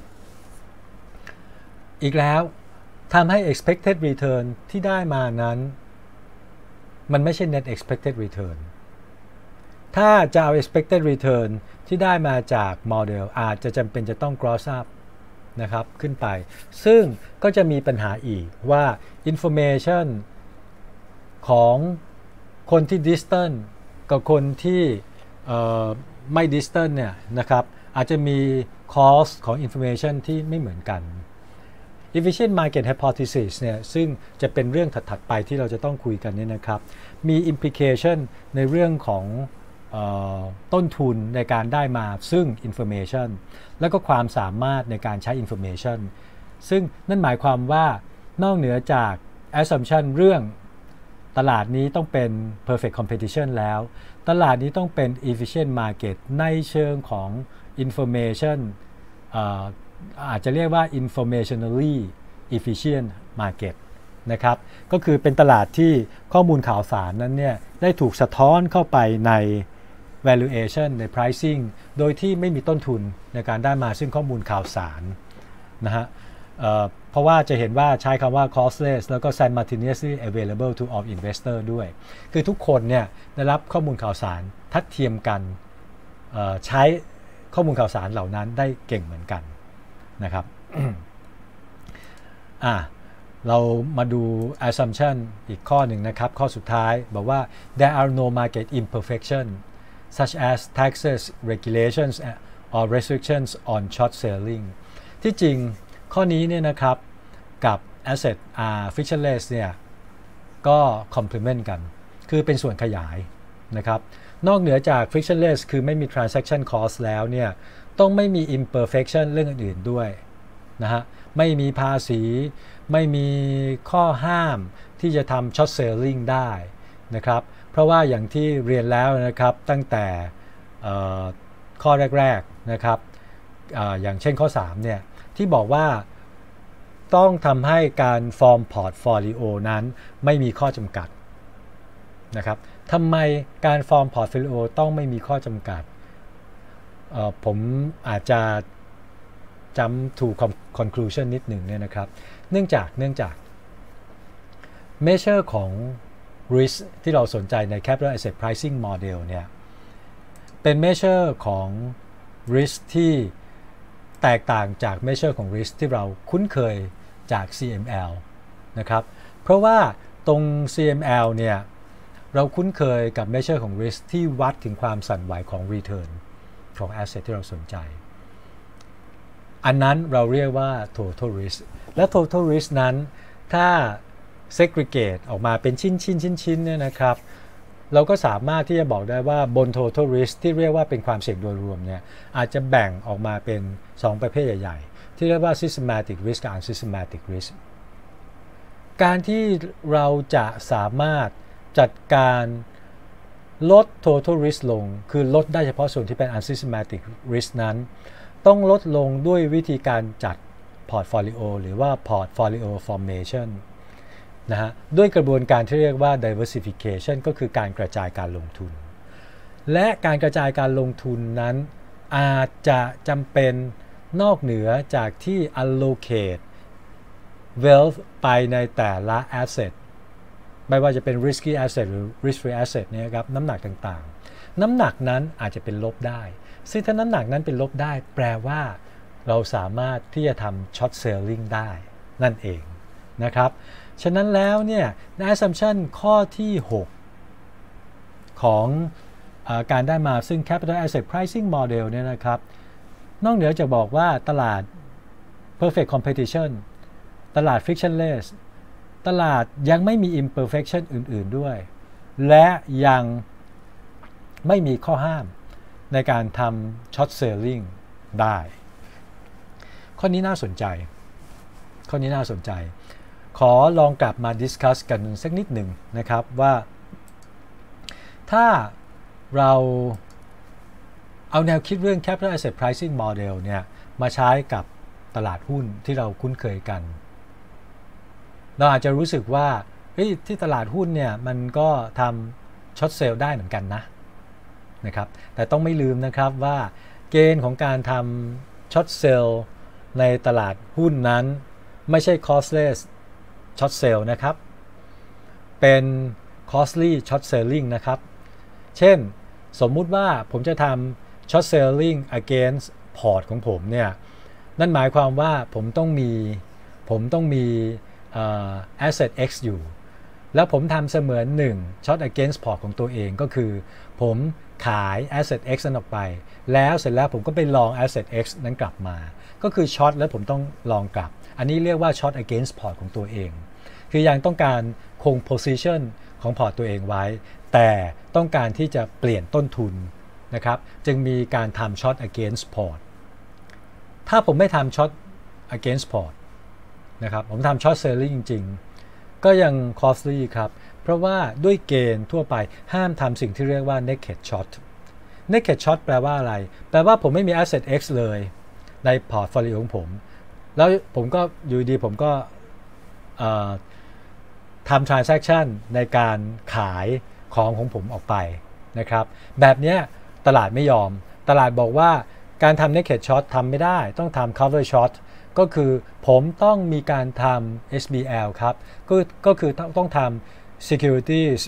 Speaker 1: อีกแล้วทำให้ expected return ที่ได้มานั้นมันไม่ใช่ net expected return ถ้าจะเอา expected return ที่ได้มาจากโมเดลอาจจะจำเป็นจะต้อง gross up นะครับขึ้นไปซึ่งก็จะมีปัญหาอีกว่า information ของคนที่ distant กับคนที่ไม่ distant เนี่ยนะครับอาจจะมี cost ของ information ที่ไม่เหมือนกัน efficient market hypothesis เนี่ยซึ่งจะเป็นเรื่องถัดๆไปที่เราจะต้องคุยกันเนี่ยนะครับมี implication ในเรื่องของต้นทุนในการได้มาซึ่ง information แล้วก็ความสามารถในการใช้ information ซึ่งนั่นหมายความว่านอกเหนือจาก assumption เรื่องตลาดนี้ต้องเป็น perfect competition แล้วตลาดนี้ต้องเป็น efficient market ในเชิงของ information อาจจะเรียกว่า informationally efficient market นะครับก็คือเป็นตลาดที่ข้อมูลข่าวสารนั้นเนี่ยได้ถูกสะท้อนเข้าไปใน valuation ใน pricing โดยที่ไม่มีต้นทุนในการได้มาซึ่งข้อมูลข่าวสารนะฮะ เ, เพราะว่าจะเห็นว่าใช้คำว่า costless แล้วก็ simultaneously available to all investor ด้วยคือทุกคนเนี่ยได้รับข้อมูลข่าวสารทัดเทียมกันใช้ข้อมูลข่าวสารเหล่านั้นได้เก่งเหมือนกันนะครับ อ่ะเรามาดู assumption อีกข้อหนึ่งนะครับข้อสุดท้ายบอกว่า there are no market imperfection such as taxes regulations or restrictions on short selling ที่จริงข้อนี้เนี่ยนะครับกับ asset are frictionless เนี่ยก็ complement กันคือเป็นส่วนขยายนะครับนอกเหนือจาก frictionless คือไม่มี transaction cost แล้วเนี่ยต้องไม่มี imperfection เรื่องอื่นๆด้วยนะฮะไม่มีภาษีไม่มีข้อห้ามที่จะทำ short selling ได้นะครับเพราะว่าอย่างที่เรียนแล้วนะครับตั้งแต่ข้อแรกๆนะครับ อ, อย่างเช่นข้อสามเนี่ยที่บอกว่าต้องทำให้การฟอร์มพอร์ตโฟลิโอนั้นไม่มีข้อจำกัดนะครับทำไมการฟอร์มพอร์ตโฟลิโอต้องไม่มีข้อจำกัดผมอาจจะจำถูก conclusion นิดหนึ่งเนี่ยนะครับเนื่องจากเนื่องจาก measure ของ risk ที่เราสนใจใน capital asset pricing model เนี่ยเป็น measure ของ risk ที่แตกต่างจาก measure ของ risk ที่เราคุ้นเคยจาก ซี เอ็ม แอล นะครับเพราะว่าตรง ซี เอ็ม แอล เนี่ยเราคุ้นเคยกับ measure ของ risk ที่วัดถึงความสั่นไหวของ return ของ asset ที่เราสนใจอันนั้นเราเรียกว่า total risk และ total risk นั้นถ้า segregate ออกมาเป็นชิ้นชิ้นชิ้นชิ้นเนี่ยนะครับเราก็สามารถที่จะบอกได้ว่าบน total risk ที่เรียกว่าเป็นความเสี่ยงโดยรวมเนี่ยอาจจะแบ่งออกมาเป็นสองประเภทใหญ่ๆที่เรียกว่า systematic risk กับ unsystematic risk การที่เราจะสามารถจัดการลด total risk ลงคือลดได้เฉพาะส่วนที่เป็น unsystematic risk นั้นต้องลดลงด้วยวิธีการจัด portfolio หรือว่า portfolio formation นะฮะด้วยกระบวนการที่เรียกว่า diversification ก็คือการกระจายการลงทุนและการกระจายการลงทุนนั้นอาจจะจำเป็นนอกเหนือจากที่ allocate wealth ไปในแต่ละ asset ไม่ว่าจะเป็น risky asset หรือ risk free asset เนี่ยครับน้ำหนักต่างๆน้ำหนักนั้นอาจจะเป็นลบได้ซึ่งถ้าน้ำหนักนั้นเป็นลบได้แปลว่าเราสามารถที่จะทำ short selling ได้นั่นเองนะครับฉะนั้นแล้วเนี่ยใน assumption ข้อที่หกของเอ่อการได้มาซึ่ง capital asset pricing model เนี่ยนะครับนอกเหนือจากบอกว่าตลาด perfect competition ตลาด frictionless ตลาดยังไม่มี imperfection อื่นๆด้วยและยังไม่มีข้อห้ามในการทำ short selling ได้ข้อนี้น่าสนใจข้อนี้น่าสนใจขอลองกลับมาดิสคัสกันสักนิดหนึ่งนะครับว่าถ้าเราเอาแนวคิดเรื่อง capital asset pricing model เนี่ยมาใช้กับตลาดหุ้นที่เราคุ้นเคยกันเราอาจจะรู้สึกว่าที่ตลาดหุ้นเนี่ยมันก็ทำช็อตเซลล์ได้เหมือนกันนะนะครับแต่ต้องไม่ลืมนะครับว่าเกณฑ์ของการทำช็อตเซลล์ในตลาดหุ้นนั้นไม่ใช่ costless short sell นะครับเป็น costly short selling นะครับเช่นสมมุติว่าผมจะทำ short selling against port ของผมเนี่ยนั่นหมายความว่าผมต้องมีผมต้องมี uh, asset X อยู่แล้วผมทำเสมือนหนึ่ง short against port ของตัวเองก็คือผมขาย asset X นั้นออกไปแล้วเสร็จแล้วผมก็ไปลอง asset X นั้นกลับมาก็คือ short แล้วผมต้องลองกลับอันนี้เรียกว่า short against port ของตัวเองคือยังต้องการคง position ของพอร์ตตัวเองไว้แต่ต้องการที่จะเปลี่ยนต้นทุนนะครับจึงมีการทำ short against port ถ้าผมไม่ทำ short against port นะครับผมทำ short selling จริงๆก็ยัง costly ครับเพราะว่าด้วยเกณฑ์ทั่วไปห้ามทำสิ่งที่เรียกว่า naked short naked short แปลว่าอะไรแปลว่าผมไม่มี asset X เลยในพอร์ตโฟลิโอของผมแล้วผมก็อยู่ดีผมก็ทำ transaction ในการขายของของผมออกไปนะครับแบบนี้ตลาดไม่ยอมตลาดบอกว่าการทำ naked short ทำไม่ได้ต้องทำ cover short ก็คือผมต้องมีการทำ เอส บี แอล ครับก็ก็คือต้องทำ securities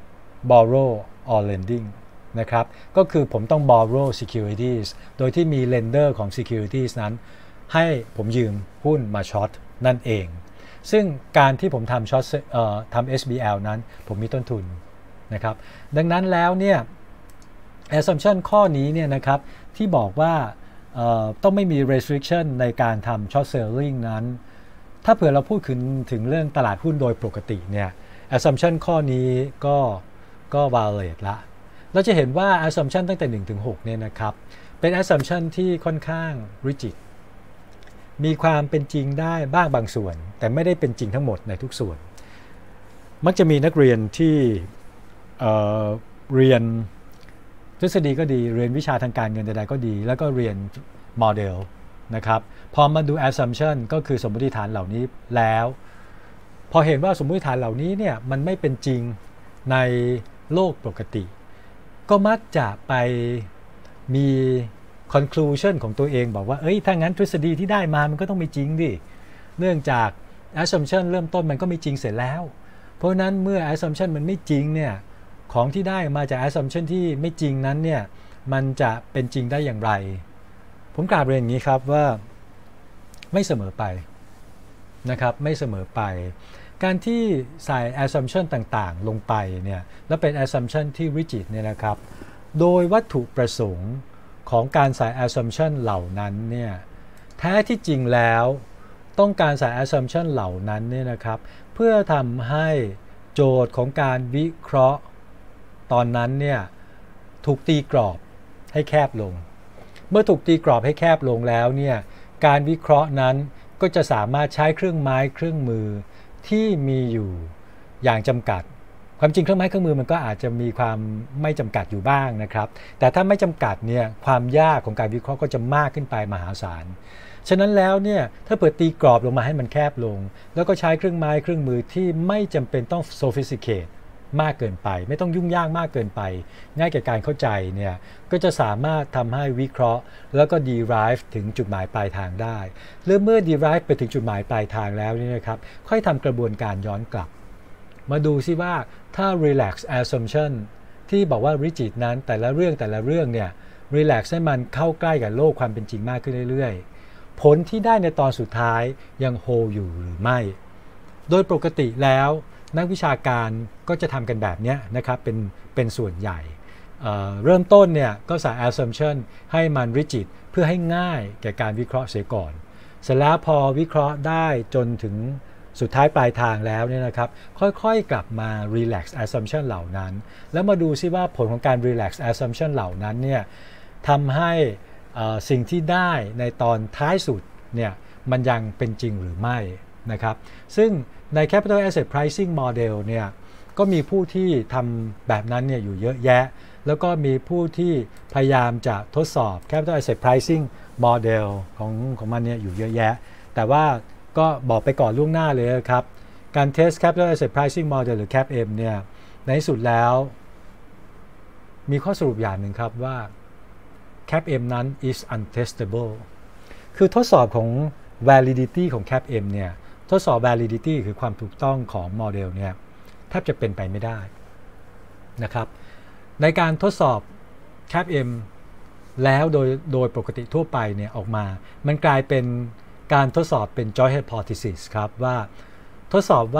Speaker 1: borrow or lending นะครับก็คือผมต้อง borrow securities โดยที่มี lender ของ securities นั้นให้ผมยืมหุ้นมาช็อตนั่นเองซึ่งการที่ผมทำช็อตเอ่อทำ เอส บี แอล นั้นผมมีต้นทุนนะครับดังนั้นแล้วเนี่ย assumption ข้อนี้เนี่ยนะครับที่บอกว่าต้องไม่มี restriction ในการทำ short selling นั้นถ้าเผื่อเราพูดถึงถึงเรื่องตลาดหุ้นโดยปกติเนี่ย assumption ข้อนี้ก็ก็ violate ละเราจะเห็นว่า assumption ตั้งแต่หนึ่งถึงหกเนี่ยนะครับเป็น assumption ที่ค่อนข้าง rigid มีความเป็นจริงได้บ้างบางส่วนแต่ไม่ได้เป็นจริงทั้งหมดในทุกส่วนมักจะมีนักเรียนที่เอ่อเรียนทฤษฎีก็ดีเรียนวิชาทางการเงินใดๆก็ดีแล้วก็เรียนโมเดลนะครับพอมาดู assumption ก็คือสมมติฐานเหล่านี้แล้วพอเห็นว่าสมมติฐานเหล่านี้เนี่ยมันไม่เป็นจริงในโลกปกติก็มักจะไปมี conclusion ของตัวเองบอกว่าเอ้ยถ้างั้นทฤษฎีที่ได้มามันก็ต้องไม่จริงดิเนื่องจาก assumption เริ่มต้นมันก็ไม่จริงเสร็จแล้วเพราะนั้นเมื่อ assumption มันไม่จริงเนี่ยของที่ได้มาจาก assumption ที่ไม่จริงนั้นเนี่ยมันจะเป็นจริงได้อย่างไรผมกล่าวเรียนอย่างนี้ครับว่าไม่เสมอไปนะครับไม่เสมอไปการที่ใส่ assumption ต่างๆลงไปเนี่ยแล้วเป็น assumption ที่ rigid เนี่ยนะครับโดยวัตถุประสงค์ของการใส่ assumption เหล่านั้นเนี่ยแท้ที่จริงแล้วต้องการใส่ assumption เหล่านั้นเนี่ยนะครับเพื่อทำให้โจทย์ของการวิเคราะห์ตอนนั้นเนี่ยถูกตีกรอบให้แคบลงเมื่อถูกตีกรอบให้แคบลงแล้วเนี่ยการวิเคราะห์นั้นก็จะสามารถใช้เครื่องไม้เครื่องมือที่มีอยู่อย่างจำกัดความจริงเครื่องไม้เครื่องมือมันก็อาจจะมีความไม่จำกัดอยู่บ้างนะครับแต่ถ้าไม่จำกัดเนี่ยความยากของการวิเคราะห์ก็จะมากขึ้นไปมหาศาลฉะนั้นแล้วเนี่ยถ้าเปิดตีกรอบลงมาให้มันแคบลงแล้วก็ใช้เครื่องไม้เครื่องมือที่ไม่จำเป็นต้อง sophisticateมากเกินไปไม่ต้องยุ่งยากมากเกินไปง่ายแก่การเข้าใจเนี่ยก็จะสามารถทำให้วิเคราะห์แล้วก็ derive ถึงจุดหมายปลายทางได้หรือเมื่อ derive ไปถึงจุดหมายปลายทางแล้วนี่นะครับค่อยทำกระบวนการย้อนกลับมาดูซิว่าถ้า relax assumption ที่บอกว่า rigid นั้นแต่ละเรื่องแต่ละเรื่องเนี่ย relax ให้มันเข้าใกล้กับโลกความเป็นจริงมากขึ้นเรื่อยๆผลที่ได้ในตอนสุดท้ายยัง hold อยู่หรือไม่โดยปกติแล้วนักวิชาการก็จะทำกันแบบนี้นะครับเป็นเป็นส่วนใหญ่ เ, เริ่มต้นเนี่ยก็ใส่ assumption ให้มัน rigid เพื่อให้ง่ายแก่การวิเคราะห์เสียก่อนเสร็จแล้วพอวิเคราะห์ได้จนถึงสุดท้ายปลายทางแล้วเนี่ยนะครับค่อยๆกลับมา relax assumption เหล่านั้นแล้วมาดูซิว่าผลของการ relax assumption เหล่านั้นเนี่ยทำให้สิ่งที่ได้ในตอนท้ายสุดเนี่ยมันยังเป็นจริงหรือไม่นะครับซึ่งใน Capital Asset Pricing Model เนี่ยก็มีผู้ที่ทำแบบนั้นเนี่ยอยู่เยอะแยะแล้วก็มีผู้ที่พยายามจะทดสอบ Capital Asset Pricing Model ของของมันเนี่ยอยู่เยอะแยะแต่ว่าก็บอกไปก่อนล่วงหน้าเลยครับการ Test Capital Asset Pricing Model หรือ ซี เอ พี เอ็ม เนี่ยในที่สุดแล้วมีข้อสรุปอย่างหนึ่งครับว่า ซี เอ พี เอ็ม นั้น is untestable คือทดสอบของ validity ของ ซี เอ พี เอ็ม เนี่ยทดสอบ validity คือความถูกต้องของโมเดลเนี่ยแทบจะเป็นไปไม่ได้นะครับในการทดสอบ ซี เอ พี เอ็ม แล้วโดยโดยปกติทั่วไปเนี่ยออกมามันกลายเป็นการทดสอบเป็น joint hypothesis ครับว่าทดสอบว่า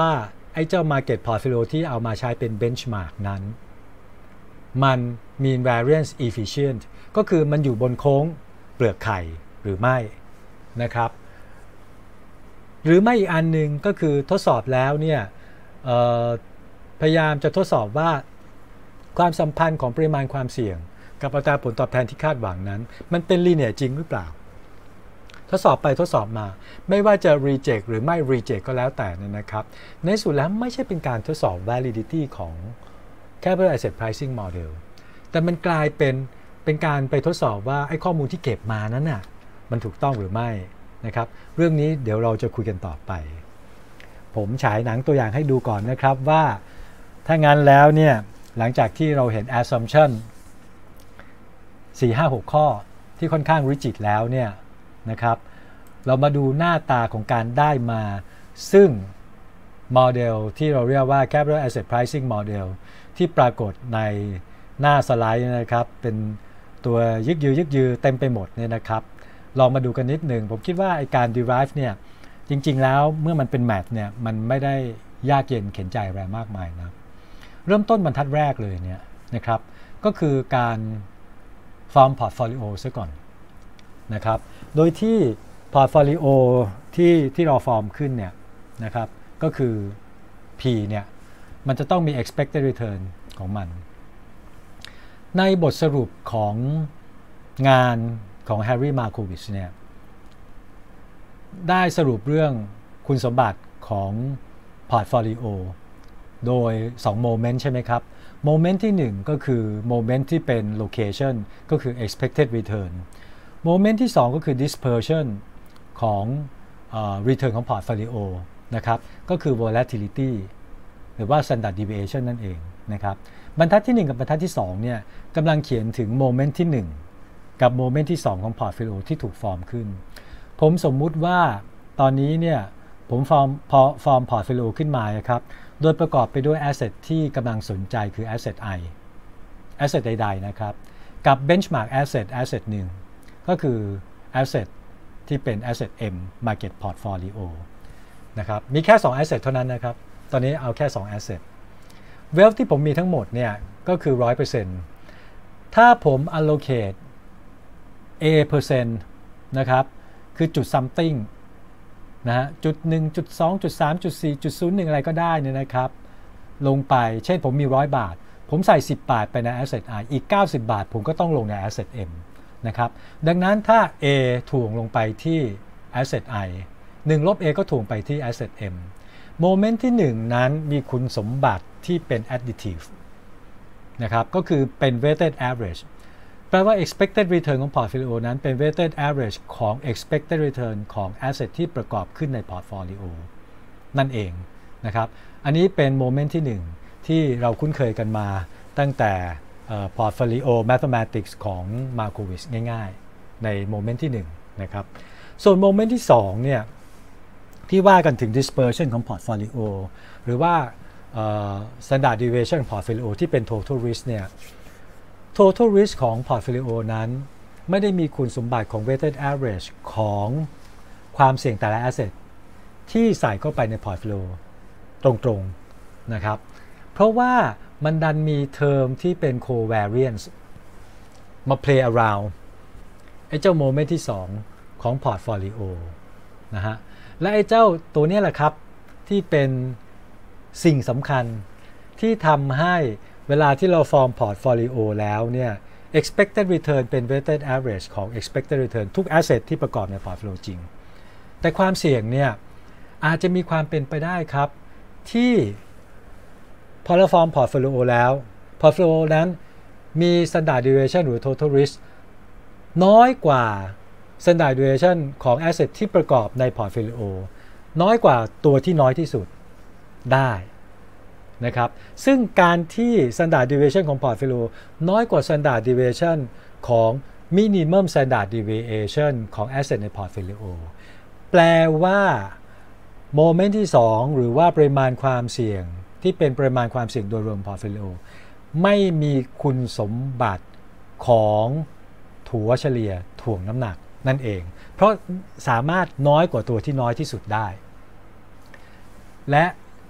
Speaker 1: ไอ้เจ้า Market Portfolio ที่เอามาใช้เป็น Benchmark นั้นมัน Mean Variance Efficient ก็คือมันอยู่บนโค้งเปลือกไข่หรือไม่นะครับหรือไม่อีกอันหนึ่งก็คือทดสอบแล้วเนี่ยพยายามจะทดสอบว่าความสัมพันธ์ของปริมาณความเสี่ยงกับอัตราผลตอบแทนที่คาดหวังนั้นมันเป็น linear จริงหรือเปล่าทดสอบไปทดสอบมาไม่ว่าจะ reject หรือไม่ reject ก็แล้วแต่นะครับในสุดแล้วไม่ใช่เป็นการทดสอบ validity ของ capital asset pricing model แต่มันกลายเป็นเป็นการไปทดสอบว่าไอ้ข้อมูลที่เก็บมานั้นน่ะมันถูกต้องหรือไม่นะครับเรื่องนี้เดี๋ยวเราจะคุยกันต่อไปผมฉายหนังตัวอย่างให้ดูก่อนนะครับว่าถ้างั้นแล้วเนี่ยหลังจากที่เราเห็น assumption สี่ ห้า หก ข้อที่ค่อนข้าง rigid แล้วเนี่ยนะครับเรามาดูหน้าตาของการได้มาซึ่งโมเดลที่เราเรียกว่า capital asset pricing model ที่ปรากฏในหน้าสไลด์นะครับเป็นตัวยึกยือยึกยือเต็มไปหมดเนี่ยนะครับลองมาดูกันนิดหนึ่งผมคิดว่าไอการ derive เนี่ยจริงๆแล้วเมื่อมันเป็นแมทเนี่ยมันไม่ได้ยากเย็นเข็นใจอะไรมากมายนะเริ่มต้นบรรทัดแรกเลยเนี่ยนะครับก็คือการฟอร์มพอร์ตโฟลิโอซะก่อนนะครับโดยที่พอร์ตโฟลิโอที่ที่เราฟอร์มขึ้นเนี่ยนะครับก็คือ P เนี่ยมันจะต้องมี expected return ของมันในบทสรุปของงานของ Harry Markowitz เนี่ยได้สรุปเรื่องคุณสมบัติของพอร์ตโฟลิโอโดยสองโมเมนต์ใช่ไหมครับโมเมนต์ที่หนึ่งก็คือโมเมนต์ที่เป็น location ก็คือ expected return โมเมนต์ที่สองก็คือ dispersion ของ uh, return ของ portfolio นะครับก็คือ volatility หรือว่า standard deviation นั่นเองนะครับบรรทัดที่หนึ่งกับบรรทัดที่สองเนี่ยกำลังเขียนถึงโมเมนต์ที่หนึ่งกับโมเมนต์ที่สองของ portfolio ที่ถูกฟอร์มขึ้นผมสมมุติว่าตอนนี้เนี่ยผมฟอร์มพอฟอร์ม portfolio ขึ้นมาครับโดยประกอบไปด้วย asset ที่กำลังสนใจคือ asset I asset ใดๆนะครับกับ benchmark asset asset หนึ่งก็คือ asset ที่เป็น asset M market portfolio นะครับมีแค่ สอง asset เท่านั้นนะครับตอนนี้เอาแค่ สอง asset wealth ที่ผมมีทั้งหมดเนี่ยก็คือ หนึ่งร้อยเปอร์เซ็นต์ ถ้าผม allocate A percent นะครับคือจุด something นะฮะจุดหนึ่งจุดสองจุดสามจุดสี่จุดศูนย์หนึ่งอะไรก็ได้เนี่ยนะครับลงไปเช่นผมมีหนึ่งร้อยบาทผมใส่สิบบาทไปใน asset I อีกเก้าสิบบาทผมก็ต้องลงใน asset M นะครับดังนั้นถ้า A ถ่วงลงไปที่ asset I หนึ่งลบ A ก็ถ่วงไปที่ asset M โมเมนต์ที่หนึ่งนั้นมีคุณสมบัติที่เป็น additive นะครับก็คือเป็น weighted averageแปลว่า expected return ของ portfolio นั้นเป็น weighted average ของ expected return ของ asset ที่ประกอบขึ้นใน portfolio นั่นเองนะครับอันนี้เป็นโมเมนต์ที่หนึ่งที่เราคุ้นเคยกันมาตั้งแต่ portfolio mathematics ของ Markowitz ง่ายๆในโมเมนต์ที่หนึ่งนะครับส่วนโมเมนต์ที่สองเนี่ยที่ว่ากันถึง dispersion ของ portfolio หรือว่า standard deviation ของ portfolio ที่เป็น total risk เนี่ยtotal risk ของ portfolio นั้นไม่ได้มีคุณสมบัติของ weighted average ของความเสี่ยงแต่ละ asset ที่ใส่เข้าไปใน portfolio ตรงๆนะครับเพราะว่ามันดันมีเทอมที่เป็น covariance มา play around ไอ้เจ้าโมเมนต์ที่สองของ portfolio นะฮะและไอ้เจ้าตัวนี้แหละครับที่เป็นสิ่งสำคัญที่ทำให้เวลาที่เราฟอร์ม portfolio แล้วเนี่ย expected return เป็น weighted average ของ expected return ทุก asset ที่ประกอบใน portfolio จริงแต่ความเสี่ยงเนี่ยอาจจะมีความเป็นไปได้ครับที่พอเราฟอร์ม portfolio แล้ว portfolio นั้นมี standard deviation หรือ total risk น้อยกว่า standard deviation ของ asset ที่ประกอบใน portfolio น้อยกว่าตัวที่น้อยที่สุดได้นะครับซึ่งการที่ standard deviation ของ portfolio น้อยกว่า standard deviation ของ minimum standard deviation ของ asset ใน portfolio แปลว่าโมเมนต์ที่สองหรือว่าปริมาณความเสี่ยงที่เป็นปริมาณความเสี่ยงโดยรวม portfolio ไม่มีคุณสมบัติของถัวเฉลี่ยถ่วงน้ำหนักนั่นเองเพราะสามารถน้อยกว่าตัวที่น้อยที่สุดได้และ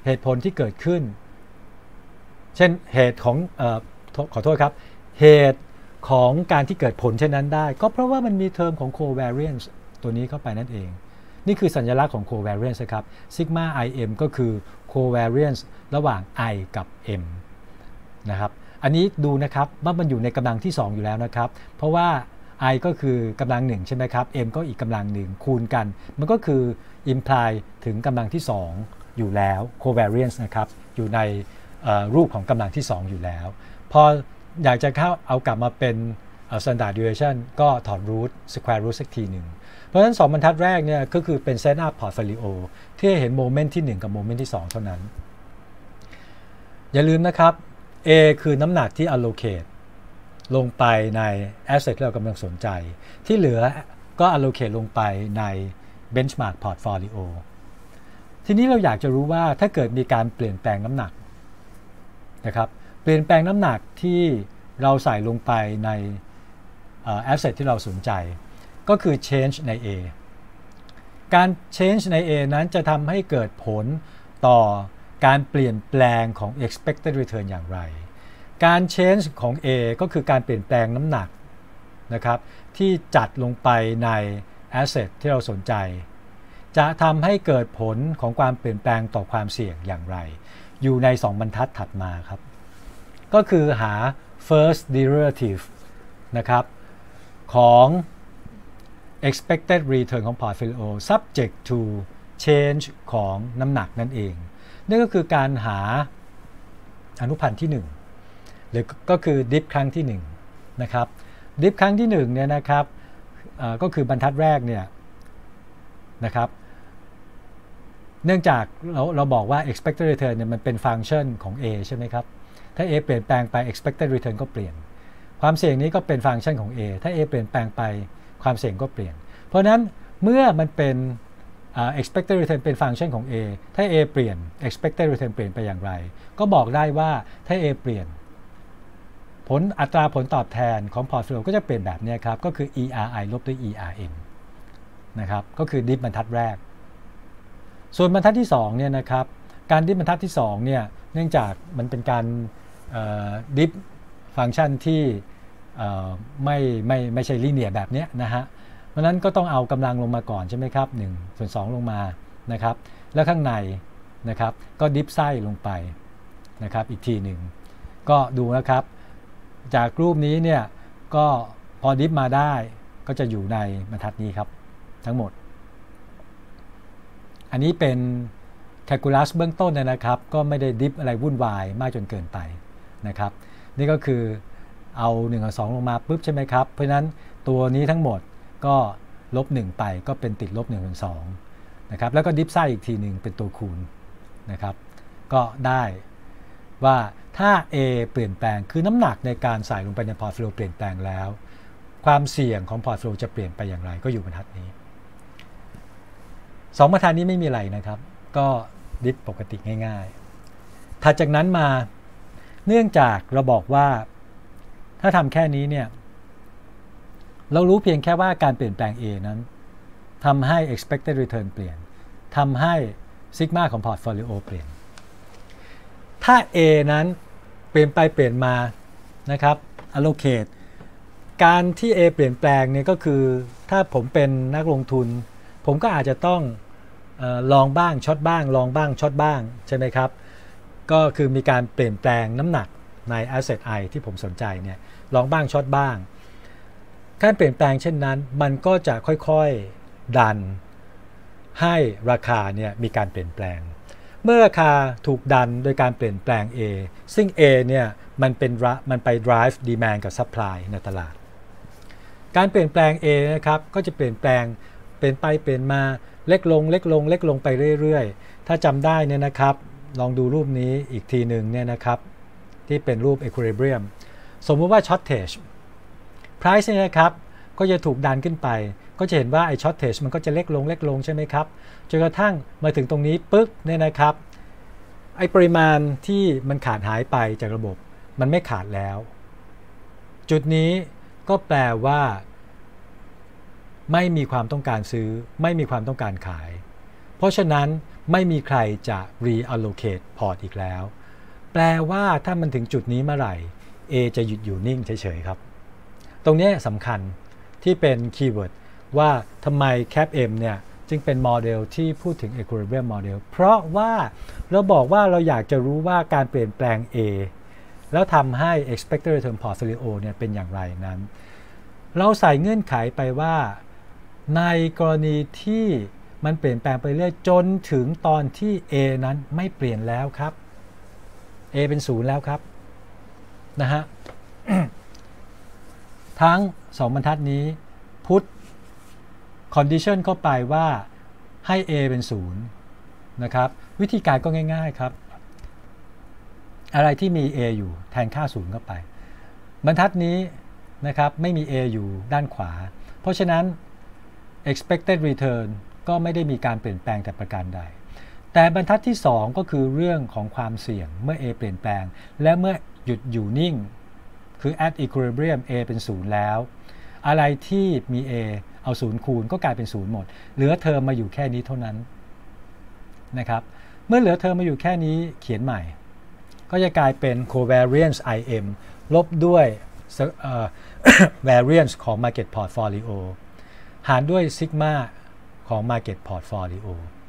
Speaker 1: เหตุผลที่เกิดขึ้นเช่นเหตุของเอ่อขอโทษครับเหตุของการที่เกิดผลเช่นนั้นได้ก็เพราะว่ามันมีเทอมของ covariance ตัวนี้เข้าไปนั่นเองนี่คือสัญลักษณ์ของ covariance นะครับ sigma im ก็คือ covariance ระหว่าง i กับ m นะครับอันนี้ดูนะครับว่ามันอยู่ในกำลังที่สองอยู่แล้วนะครับเพราะว่า i ก็คือกำลังหนึ่งใช่ไหมครับ m ก็อีกกำลังหนึ่งคูณกันมันก็คือ imply ถึงกำลังที่สองอยู่แล้ว covariance นะครับอยู่ในรูปของกำลังที่สองอยู่แล้วพออยากจะเข้าเอากลับมาเป็น standard deviation ก็ถอด root square root สักทีหนึ่งเพราะฉะนั้นสองบรรทัดแรกเนี่ยก็คือเป็น set up portfolio ที่เห็นโมเมนต์ที่หนึ่งกับโมเมนต์ที่สองเท่านั้นอย่าลืมนะครับ A คือน้ำหนักที่ allocate ลงไปใน asset ที่เรากำลังสนใจที่เหลือก็ allocate ลงไปใน benchmark portfolio ทีนี้เราอยากจะรู้ว่าถ้าเกิดมีการเปลี่ยนแปลงน้ำหนักนะครับเปลี่ยนแปลงน้ำหนักที่เราใส่ลงไปใน asset ที่เราสนใจก็คือ change ใน A การ change ใน A นั้นจะทำให้เกิดผลต่อการเปลี่ยนแปลงของ expected return อย่างไรการ change ของ A ก็คือการเปลี่ยนแปลงน้ำหนักนะครับที่จัดลงไปใน asset ที่เราสนใจจะทำให้เกิดผลของความเปลี่ยนแปลงต่อความเสี่ยงอย่างไรอยู่ในสองบรรทัดถัดมาครับก็คือหา first derivative นะครับของ expected return ของ portfolio subject to change ของน้ำหนักนั่นเองนั่นก็คือการหาอนุพันธ์ที่หนึ่งหรือก็คือ dip ครั้งที่หนึ่งนะครับ dip ครั้งที่หนึ่งเนี่ยนะครับก็คือบรรทัดแรกเนี่ยนะครับเนื่องจากเราเราบอกว่า expected return เนี่ยมันเป็นฟังก์ชันของ A ใช่ไหมครับถ้า A เปลี่ยนแปลงไป expected return ก็เปลี่ยนความเสี่ยงนี้ก็เป็นฟังก์ชันของ A ถ้า A เปลี่ยนแปลงไปความเสี่ยงก็เปลี่ยนเพราะนั้นเมื่อมันเป็น uh, expected return เป็นฟังก์ชันของ A ถ้า A เปลี่ยน expected return เปลี่ยนไปอย่างไรก็บอกได้ว่าถ้า A เปลี่ยนผลอัตราผลตอบแทนของ portfolio ก็จะเปลี่ยนแบบนี้ครับก็คือ อี อาร์ ไอ ลบด้วย อี อาร์ เอ็ม นะครับก็คือ dip บรรทัดแรกส่วนบรรทัดที่สองเนี่ยนะครับการดิฟบรรทัดที่สองเนี่ยเนื่องจากมันเป็นการดิฟฟังก์ชันที่ไม่ไม่ไม่ใช่ลีเนียร์แบบนี้นะฮะเพราะนั้นก็ต้องเอากำลังลงมาก่อนใช่ไหมครับหนึ่งส่วนสองลงมานะครับแล้วข้างในนะครับก็ดิฟไส้ลงไปนะครับอีกทีหนึ่งก็ดูนะครับจากรูปนี้เนี่ยก็พอดิฟมาได้ก็จะอยู่ในบรรทัดนี้ครับทั้งหมดอันนี้เป็น calculus เบื้องต้นนะครับก็ไม่ได้ดิฟอะไรวุ่นวายมากจนเกินไปนะครับนี่ก็คือเอาหนึ่งกับสองลงมาปุ๊บใช่ไหมครับเพราะฉะนั้นตัวนี้ทั้งหมดก็ลบหนึ่งไปก็เป็นติดลบหนึ่งถึงสองนะครับแล้วก็ดิฟไส้อีกทีหนึ่งเป็นตัวคูณนะครับก็ได้ว่าถ้า A เปลี่ยนแปลงคือน้ำหนักในการใส่ลงไปใน portfolio เปลี่ยนแปลงแล้วความเสี่ยงของ portfolio จะเปลี่ยนไปอย่างไรก็อยู่บรรทัดนี้สองบรรทัดนี้ไม่มีอะไรนะครับก็ดิฟปกติง่ายๆถัดจากนั้นมาเนื่องจากเราบอกว่าถ้าทำแค่นี้เนี่ยเรารู้เพียงแค่ว่าการเปลี่ยนแปลง A นั้นทำให้ expected return เปลี่ยนทำให้ sigma ของ portfolio เปลี่ยนถ้า A นั้นเปลี่ยนไปเปลี่ยนมานะครับ allocate การที่ A เปลี่ยนแปลงเนี่ยก็คือถ้าผมเป็นนักลงทุนผมก็อาจจะต้องเอ่อลองบ้างช็อตบ้างลองบ้างช็อตบ้างใช่ไหมครับก็คือมีการเปลี่ยนแปลงน้ำหนักใน asset I ที่ผมสนใจเนี่ยลองบ้างช็อตบ้างการเปลี่ยนแปลงเช่นนั้นมันก็จะค่อยๆดันให้ราคาเนี่ยมีการเปลี่ยนแปลงเมื่อราคาถูกดันโดยการเปลี่ยนแปลง A ซึ่ง A เนี่ยมันเป็นมันไป drive demand กับ supply ในตลาดการเปลี่ยนแปลง A นะครับก็จะเปลี่ยนแปลงเปลี่ยนไปเปลี่ยนมาเล็กลงเล็กลงเล็กลงไปเรื่อยๆถ้าจำได้เนี่ยนะครับลองดูรูปนี้อีกทีหนึ่งเนี่ยนะครับที่เป็นรูป equilibrium สมมุติว่า shortage price เนี่ยนะครับก็จะถูกดันขึ้นไปก็จะเห็นว่าไอ้ shortage มันก็จะเล็กลงเล็กลงใช่ไหมครับจนกระทั่งมาถึงตรงนี้ปึ๊บเนี่ยนะครับไอ้ปริมาณที่มันขาดหายไปจากระบบมันไม่ขาดแล้วจุดนี้ก็แปลว่าไม่มีความต้องการซื้อไม่มีความต้องการขายเพราะฉะนั้นไม่มีใครจะ reallocate พอร์ตอีกแล้วแปลว่าถ้ามันถึงจุดนี้เมื่อไหร่ A จะหยุดอยู่นิ่งเฉยๆครับตรงนี้สำคัญที่เป็นคีย์เวิร์ดว่าทำไม แคป เอ็ม เนี่ยจึงเป็นโมเดลที่พูดถึง Equilibrium Model เพราะว่าเราบอกว่าเราอยากจะรู้ว่าการเปลี่ยนแปลง A แล้วทำให้ expected return portfolio เนี่ยเป็นอย่างไรนั้นเราใส่เงื่อนไขไปว่าในกรณีที่มันเปลี่ยนแปลงไปเรื่อยจนถึงตอนที่ A นั้นไม่เปลี่ยนแล้วครับ A เป็นศูนย์แล้วครับนะฮะ ทั้งสองบรรทัดนี้พุท condition เข้าไปว่าให้ A เป็นศูนย์นะครับวิธีการก็ง่ายๆครับอะไรที่มี A อยู่แทนค่าศูนย์เข้าไปบรรทัดนี้นะครับไม่มี A อยู่ด้านขวาเพราะฉะนั้น expected return ก็ไม่ได้มีการเปลี่ยนแปลงแต่ประการใดแต่บรรทัดที่สองก็คือเรื่องของความเสี่ยงเมื่อ A เปลี่ยนแปลงและเมื่อหยุดอยู่นิ่งคือ at equilibrium A เป็นศูนย์แล้วอะไรที่มี A เอาศูนย์คูณก็กลายเป็นศูนย์หมดเหลือเทอมมาอยู่แค่นี้เท่านั้นนะครับเมื่อเหลือเทอมมาอยู่แค่นี้เขียนใหม่ก็จะกลายเป็น covariance ไอ เอ็ม ลบด้วย variance ของ market portfolio หารด้วย sigma ของ market portfolio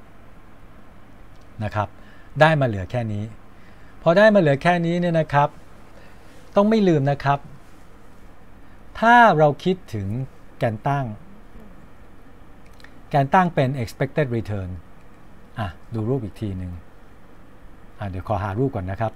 Speaker 1: นะครับได้มาเหลือแค่นี้พอได้มาเหลือแค่นี้เนี่ยนะครับต้องไม่ลืมนะครับถ้าเราคิดถึงแกนตั้งแกนตั้งเป็น expected return อ่ะดูรูปอีกทีหนึ่งอ่ะเดี๋ยวขอหารูปก่อนนะครับ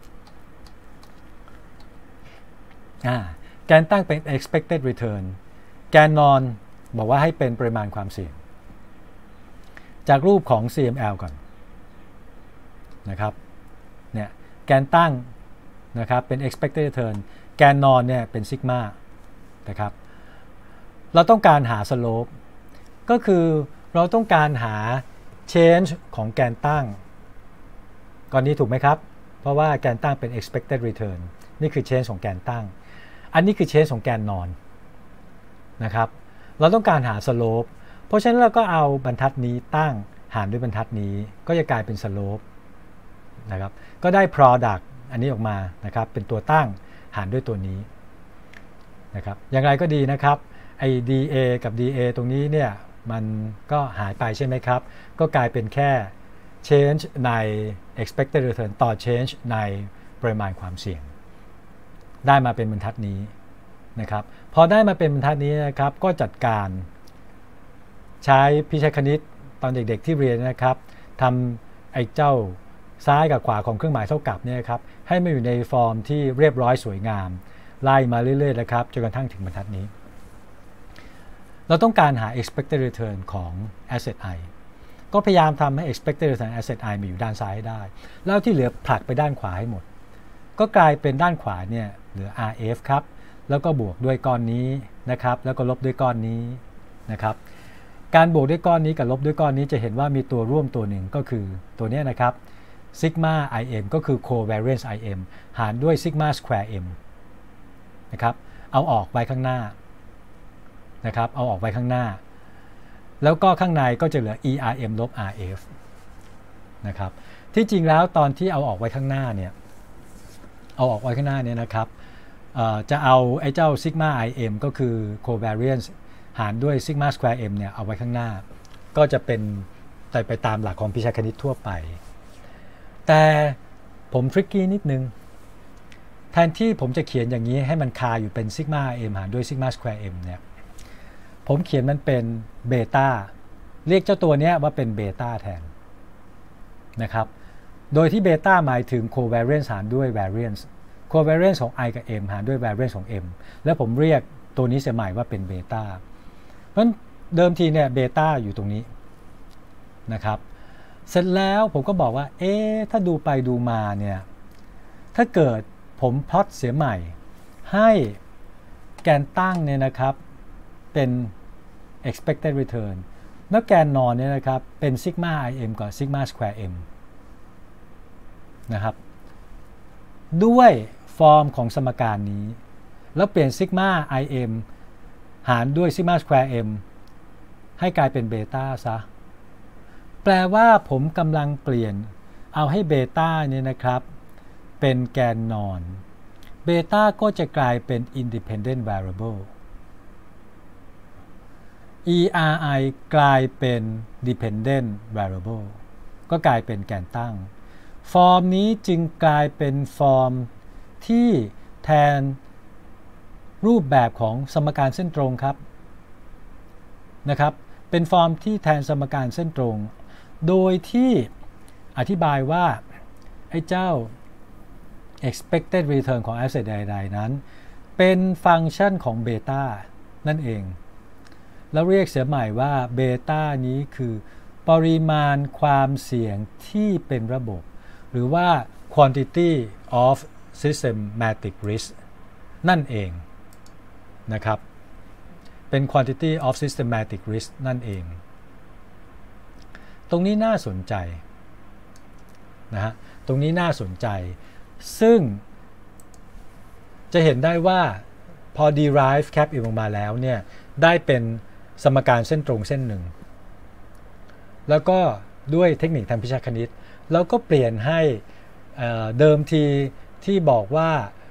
Speaker 1: อ่าแกนตั้งเป็น expected return แกนนอนบอกว่าให้เป็นปริมาณความเสี่ยงจากรูปของ ซี เอ็ม แอล ก่อนนะครับเนี่ยแกนตั้งนะครับเป็น expected return แกนนอนเนี่ยเป็นซิกมานะครับเราต้องการหา slope ก็คือเราต้องการหา change ของแกนตั้งก่อนนี้ถูกไหมครับเพราะว่าแกนตั้งเป็น expected return นี่คือ change ของแกนตั้งอันนี้คือ change ของแกนนอนนะครับเราต้องการหา slope เพราะฉะนั้นเราก็เอาบรรทัดนี้ตั้งหารด้วยบรรทัดนี้ก็จะกลายเป็น slope นะครับก็ได้ product อันนี้ออกมานะครับเป็นตัวตั้งหารด้วยตัวนี้นะครับอย่างไรก็ดีนะครับไอ้ ดี เอ กับ ดี เอ ตรงนี้เนี่ยมันก็หายไปใช่ไหมครับก็กลายเป็นแค่ change ใน expected return ต่อ change ในปริมาณความเสี่ยงได้มาเป็นบรรทัดนี้นะครับพอได้มาเป็นบรรทัดนี้นะครับก็จัดการใช้พิชัยคณิตตอนเด็กๆที่เรียนนะครับทำไอ้เจ้าซ้ายกับขวาของเครื่องหมายเท่ากับเนี่ยครับให้มาอยู่ในฟอร์มที่เรียบร้อยสวยงามไล่มาเรื่อยๆนะครับจนกระทั่งถึงบรรทัดนี้เราต้องการหา expected return ของ asset I ก็พยายามทำให้ expected return asset I มาอยู่ด้านซ้ายให้ได้แล้วที่เหลือผลักไปด้านขวาให้หมดก็กลายเป็นด้านขวาเนี่ยเหลือ อาร์ เอฟ ครับแล้วก็บวกด้วยก้อนนี้นะครับแล้วก็ลบด้วยก้อนนี้นะครับการบวกด้วยก้อนนี้กับลบด้วยก้อนนี้จะเห็นว่ามีตัวร่วมตัวหนึ่งก็คือตัวนี้นะครับ sigma ไอ เอ็ม ก็คือ covariance ไอ เอ็ม หารด้วย sigma square m นะครับเอาออกไว้ข้างหน้านะครับเอาออกไว้ข้างหน้าแล้วก็ข้างในก็จะเหลือ อี อาร์ เอ็ม ลบ อาร์ เอฟ นะครับที่จริงแล้วตอนที่เอาออกไว้ข้างหน้าเนี่ยเอาออกไว้ข้างหน้าเนี่ยนะครับจะเอาไอ้เจ้า sigma ไอ เอ็ม ก็คือ covariance หารด้วย sigma square m เนี่ยเอาไว้ข้างหน้าก็จะเป็นไปตามหลักของพิชัยคณิตทั่วไปแต่ผมทริกกี้นิดนึงแทนที่ผมจะเขียนอย่างนี้ให้มันคาอยู่เป็น sigma m หารด้วย sigma square m เนี่ยผมเขียนมันเป็นเบต้าเรียกเจ้าตัวนี้ว่าเป็นเบต้าแทนนะครับโดยที่เบต้าหมายถึง covariance หารด้วย variance covariance ของ i กับ m หารด้วย variance ของ m แล้วผมเรียกตัวนี้เสียใหม่ว่าเป็นเบต้าเพราะเดิมทีเนี่ยเบต้าอยู่ตรงนี้นะครับเสร็จแล้วผมก็บอกว่าเอ๊ะถ้าดูไปดูมาเนี่ยถ้าเกิดผมพลอตเสียใหม่ให้แกนตั้งเนี่ยนะครับเป็น expected return แล้วแกนนอนเนี่ยนะครับเป็น sigma im กับ sigma square m นะครับด้วยฟอร์มของสมการนี้แล้วเปลี่ยน sigma im หารด้วย sigma square m ให้กลายเป็นเบต้าซะแปลว่าผมกำลังเปลี่ยนเอาให้เบต้าเนี่ยนะครับเป็นแกนนอนเบต้าก็จะกลายเป็น independent variable อี อาร์ ไอ กลายเป็น dependent variable ก็กลายเป็นแกนตั้งฟอร์มนี้จึงกลายเป็นฟอร์มที่แทนรูปแบบของสมการเส้นตรงครับนะครับเป็นฟอร์มที่แทนสมการเส้นตรงโดยที่อธิบายว่าไอ้เจ้า expected return ของ asset ใดๆนั้นเป็นฟังก์ชันของเบต้านั่นเองแล้วเรียกเสียใหม่ว่าเบต้านี้คือปริมาณความเสี่ยงที่เป็นระบบหรือว่า quantity of systematic risk นั่นเองนะครับเป็น quantity of systematic risk นั่นเองตรงนี้น่าสนใจนะฮะตรงนี้น่าสนใจซึ่งจะเห็นได้ว่าพอ derive cap in ออกมาแล้วเนี่ยได้เป็นสมการเส้นตรงเส้นหนึ่งแล้วก็ด้วยเทคนิคทางพิชาคณิตแล้วก็เปลี่ยนให้เดิมทีที่บอกว่า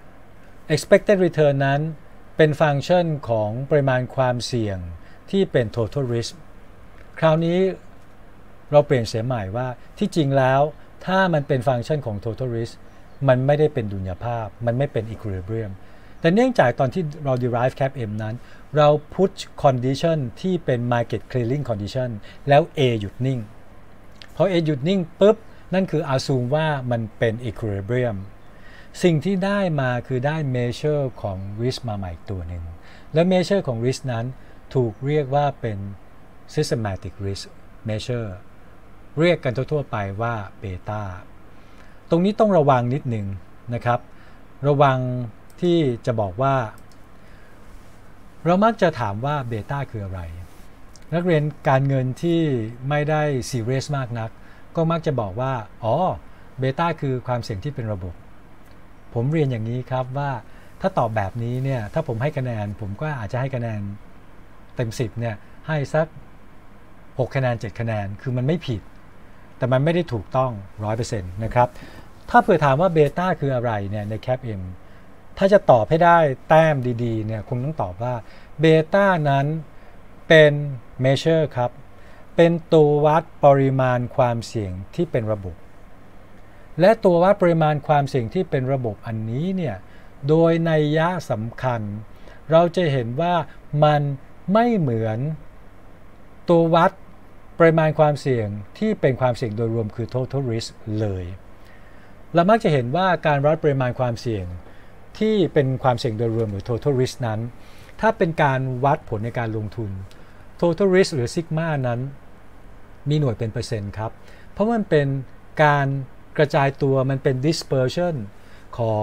Speaker 1: expected return นั้นเป็นฟังก์ชันของปริมาณความเสี่ยงที่เป็น total risk คราวนี้เราเปลี่ยนเสียใหม่ว่าที่จริงแล้วถ้ามันเป็นฟังก์ชันของ total risk มันไม่ได้เป็นดุลยภาพมันไม่เป็น equilibrium แต่เนื่องจากตอนที่เรา derive cap m นั้นเรา put condition ที่เป็น market clearing condition แล้ว A หยุดนิ่งพอ A หยุดนิ่งปุ๊บนั่นคือ assume ว่ามันเป็น equilibrium สิ่งที่ได้มาคือได้ measure ของ risk มาใหม่ตัวหนึ่งและ measure ของ risk นั้นถูกเรียกว่าเป็น systematic risk measure เรียกกันทั่วๆไปว่าเบต้าตรงนี้ต้องระวังนิดหนึ่งนะครับระวังที่จะบอกว่าเรามักจะถามว่าเบต้าคืออะไรนักเรียนการเงินที่ไม่ได้ซีเรียสมากนักก็มักจะบอกว่าอ๋อเบต้าคือความเสี่ยงที่เป็นระบบผมเรียนอย่างนี้ครับว่าถ้าตอบแบบนี้เนี่ยถ้าผมให้คะแนนผมก็อาจจะให้คะแนนเต็มสิบเนี่ยให้สักหกคะแนนเจ็ดคะแนนคือมันไม่ผิดแต่มันไม่ได้ถูกต้อง ร้อยเปอร์เซ็นต์ นะครับถ้าเผื่อถามว่าเบต้าคืออะไรเนี่ยใน cap m ถ้าจะตอบให้ได้แต้มดีๆเนี่ยคงต้องตอบว่าเบต้านั้นเป็น measure ครับเป็นตัววัดปริมาณความเสี่ยงที่เป็นระบบและตัววัดปริมาณความเสี่ยงที่เป็นระบบอันนี้เนี่ยโดยนัยยะสำคัญเราจะเห็นว่ามันไม่เหมือนตัววัดปริมาณความเสี่ยงที่เป็นความเสี่ยงโดยรวมคือ total risk เลยเรามักจะเห็นว่าการวัดปริมาณความเสี่ยงที่เป็นความเสี่ยงโดยรวมหรือ total risk นั้นถ้าเป็นการวัดผลในการลงทุน total risk หรือ sigma นั้นมีหน่วยเป็นเปอร์เซ็นต์ครับเพราะมันเป็นการกระจายตัวมันเป็น dispersion ของ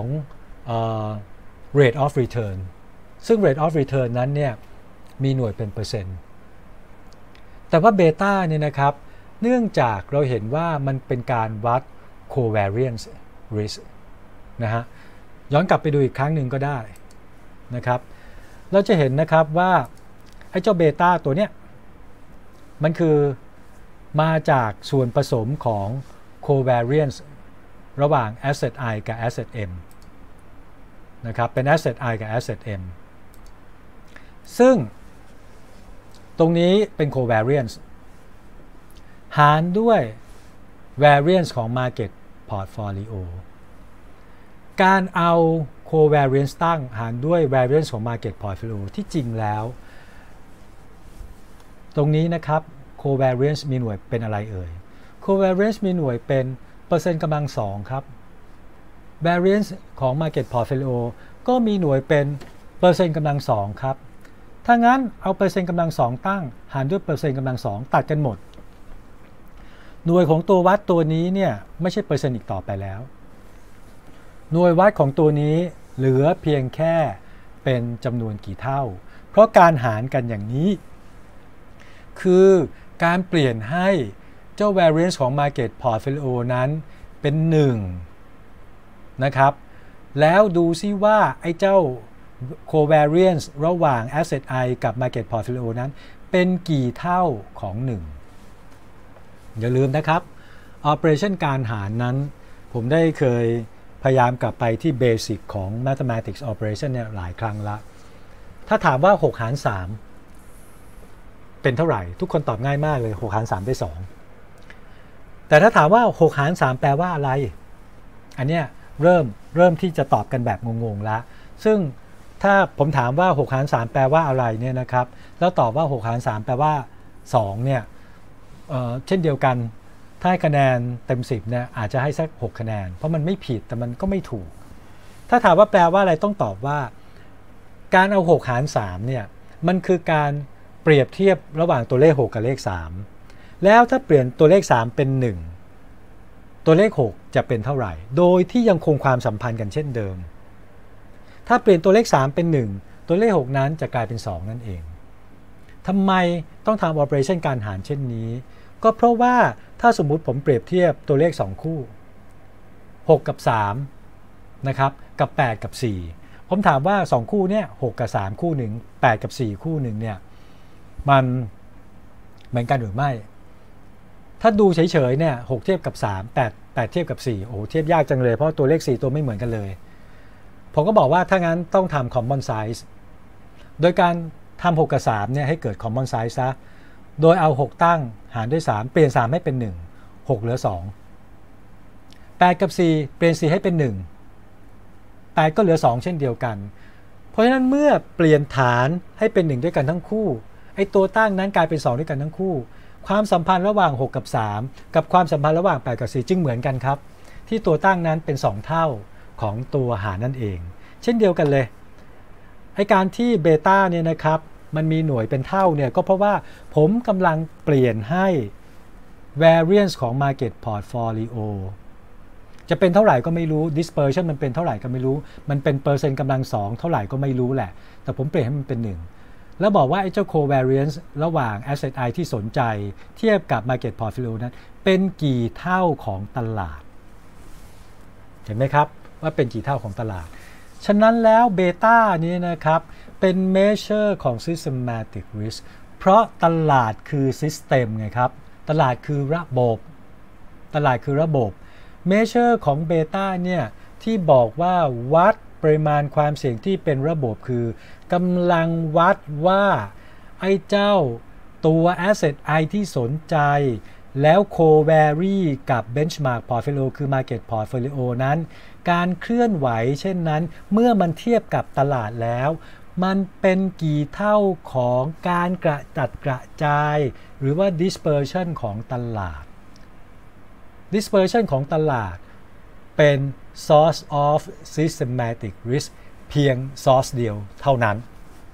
Speaker 1: uh, rate of return ซึ่ง rate of return นั้นเนี่ยมีหน่วยเป็นเปอร์เซ็นต์แต่ว่าเบต้าเนี่ยนะครับเนื่องจากเราเห็นว่ามันเป็นการวัด covariance risk นะฮะย้อนกลับไปดูอีกครั้งหนึ่งก็ได้นะครับเราจะเห็นนะครับว่าไอ้เจ้าเบต้าตัวเนี้ยมันคือมาจากส่วนผสมของ covariance ระหว่าง asset I กับ asset M นะครับเป็น asset I กับ asset M ซึ่งตรงนี้เป็น covariance หารด้วย variance ของ market portfolio การเอา covariance ตั้งหารด้วย variance ของ market portfolio ที่จริงแล้วตรงนี้นะครับ covariance มีหน่วยเป็นอะไรเอ่ย covariance มีหน่วยเป็นเปอร์เซ็นต์กำลังสองครับ variance ของ market portfolio ก็มีหน่วยเป็นเปอร์เซ็นต์กำลังสองครับถ้างั้นเอาเปอร์เซ็นต์กำลังสองตั้งหารด้วยเปอร์เซ็นต์กำลังสองตัดกันหมดหน่วยของตัววัดตัวนี้เนี่ยไม่ใช่เปอร์เซ็นต์อีกต่อไปแล้วหน่วยวัดของตัวนี้เหลือเพียงแค่เป็นจำนวนกี่เท่าเพราะการหารกันอย่างนี้คือการเปลี่ยนให้เจ้า variance ของ market portfolio นั้นเป็นหนึ่งนะครับแล้วดูซิว่าไอ้เจ้าcovariance ระหว่าง asset I กับ market portfolio นั้นเป็นกี่เท่าของหนึ่งอย่าลืมนะครับ operation การหารนั้นผมได้เคยพยายามกลับไปที่เบสิกของ mathematics operation เนี่ยหลายครั้งละถ้าถามว่าหกหารสามเป็นเท่าไหร่ทุกคนตอบง่ายมากเลยหกหารสามได้สองแต่ถ้าถามว่าหกหารสามแปลว่าอะไรอันเนี้ยเริ่มเริ่มที่จะตอบกันแบบงงๆละซึ่งถ้าผมถามว่าหกหารสามแปลว่าอะไรเนี่ยนะครับแล้วตอบว่าหกหารสามแปลว่าสองเนี่ยเอ่อเช่นเดียวกันถ้าให้คะแนนเต็มสิบเนี่ยอาจจะให้สักหกคะแนนเพราะมันไม่ผิดแต่มันก็ไม่ถูกถ้าถามว่าแปลว่าอะไรต้องตอบว่าการเอาหกหารสามเนี่ยมันคือการเปรียบเทียบระหว่างตัวเลขหกกับเลขสามแล้วถ้าเปลี่ยนตัวเลขสามเป็นหนึ่งตัวเลขหกจะเป็นเท่าไหร่โดยที่ยังคงความสัมพันธ์กันเช่นเดิมถ้าเปลี่ยนตัวเลขสามเป็นหนึ่งตัวเลขหกนั้นจะกลายเป็นสองนั่นเองทำไมต้องทำ operation การหารเช่นนี้ก็เพราะว่าถ้าสมมุติผมเปรียบเทียบตัวเลขสองคู่หกกับสามนะครับกับแปดกับสี่ผมถามว่าสองคู่เนี่ยหกกับสามคู่หนึ่งแปดกับสี่คู่หนึ่งเนี่ยมันเหมือนกันหรือไม่ถ้าดูเฉยๆเนี่ยหกเทียบกับสาม แปด แปดเทียบกับสี่โอ้เทียบยากจังเลยเพราะตัวเลขสี่ตัวไม่เหมือนกันเลยผมก็บอกว่าถ้างั้นต้องทำ common size โดยการทำหกกับสามเนี่ยให้เกิด common size ซะโดยเอาหกตั้งหารด้วยสามเปลี่ยนสามให้เป็นหนึ่ง หกเหลือสองแปดกับสี่เปลี่ยนสี่ให้เป็นหนึ่ง แปดก็เหลือสองเช่นเดียวกันเพราะฉะนั้นเมื่อเปลี่ยนฐานให้เป็นหนึ่งด้วยกันทั้งคู่ไอ้ตัวตั้งนั้นกลายเป็นสองด้วยกันทั้งคู่ความสัมพันธ์ระหว่างหกกับสามกับความสัมพันธ์ระหว่างแปดกับสี่จึงเหมือนกันครับที่ตัวตั้งนั้นเป็นสองเท่าของตัวหารนั่นเองเช่นเดียวกันเลยไอ้การที่เบต้าเนี่ยนะครับมันมีหน่วยเป็นเท่าเนี่ยก็เพราะว่าผมกำลังเปลี่ยนให้ variance ของ market portfolio จะเป็นเท่าไหร่ก็ไม่รู้ dispersion มันเป็นเท่าไหร่ก็ไม่รู้มันเป็นเปอร์เซ็นต์กำลังสองเท่าไหร่ก็ไม่รู้แหละแต่ผมเปลี่ยนให้มันเป็นหนึ่งแล้วบอกว่าไอ้เจ้า covariance ระหว่าง asset I ที่สนใจเทียบกับ market portfolio นั้นเป็นกี่เท่าของตลาดเห็นไหมครับว่าเป็นกี่เท่าของตลาดฉะนั้นแล้วเบต้านี้นะครับเป็น measure ของ systematic risk เพราะตลาดคือ system ไงครับตลาดคือระบบตลาดคือระบบ measure ของเบต้าเนี่ยที่บอกว่าวัดปริมาณความเสี่ยงที่เป็นระบบคือกำลังวัดว่าไอ้เจ้าตัว asset I ที่สนใจแล้ว co-vary กับ benchmark portfolio คือ market portfolio นั้นการเคลื่อนไหวเช่นนั้นเมื่อมันเทียบกับตลาดแล้วมันเป็นกี่เท่าของการกระจัดกระจายหรือว่า dispersion ของตลาด dispersion ของตลาดเป็น source of systematic risk เพียง source เดียวเท่านั้น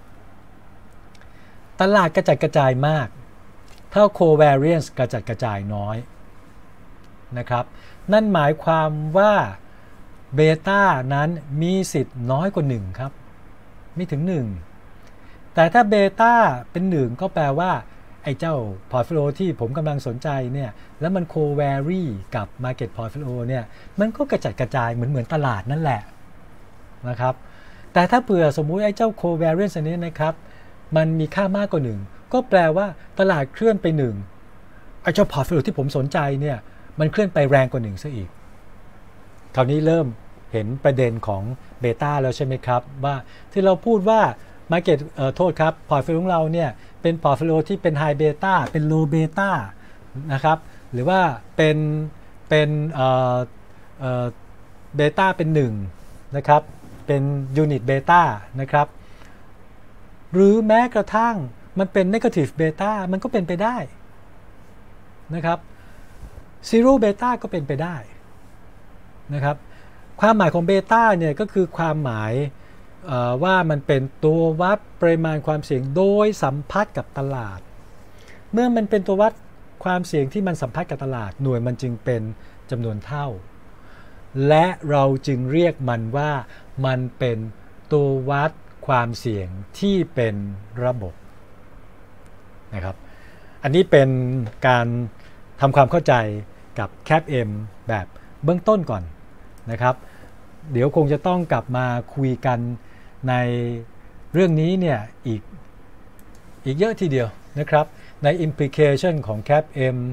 Speaker 1: ตลาดกระจัดกระจายมากเท่า covariance กระจัดกระจายน้อยนะครับนั่นหมายความว่าเบต้านั้นมีสิทธิ์น้อยกว่าหนึ่งครับไม่ถึงหนึ่งแต่ถ้าเบต้าเป็นหนึ่งก็แปลว่าไอ้เจ้า portfolio ที่ผมกำลังสนใจเนี่ยแล้วมัน co-vary กับ market portfolio เนี่ยมันก็กระจัดกระจายเหมือนเหมือนตลาดนั่นแหละนะครับแต่ถ้าเผื่อสมมุติไอ้เจ้า covariance อันนี้นะครับมันมีค่ามากกว่าหนึ่งก็แปลว่าตลาดเคลื่อนไปหนึ่งไอ้เจ้า portfolio ที่ผมสนใจเนี่ยมันเคลื่อนไปแรงกว่าหนึ่งซะอีกคราวนี้เริ่มเห็นประเด็นของเบต้าแล้วใช่ไหมครับว่าที่เราพูดว่า market เอ่อโทษครับ portfolio ของเราเนี่ยเป็น portfolio ที่เป็น high beta เป็น low beta นะครับหรือว่าเป็นเป็นเอ่อเอ่อเบต้าเป็นหนึ่งนะครับเป็น unit beta นะครับหรือแม้กระทั่งมันเป็น negative beta มันก็เป็นไปได้นะครับ zero beta ก็เป็นไปได้นะครับความหมายของเบต้าเนี่ยก็คือความหมายว่ามันเป็นตัววัดปริมาณความเสี่ยงโดยสัมพัทธ์กับตลาดเมื่อมันเป็นตัววัดความเสี่ยงที่มันสัมพัทธ์กับตลาดหน่วยมันจึงเป็นจำนวนเท่าและเราจึงเรียกมันว่ามันเป็นตัววัดความเสี่ยงที่เป็นระบบนะครับอันนี้เป็นการทำความเข้าใจกับ แคป เอ็ม แบบเบื้องต้นก่อนนะครับเดี๋ยวคงจะต้องกลับมาคุยกันในเรื่องนี้เนี่ยอีกอีกเยอะทีเดียวนะครับใน implication ของ แคป เอ็ม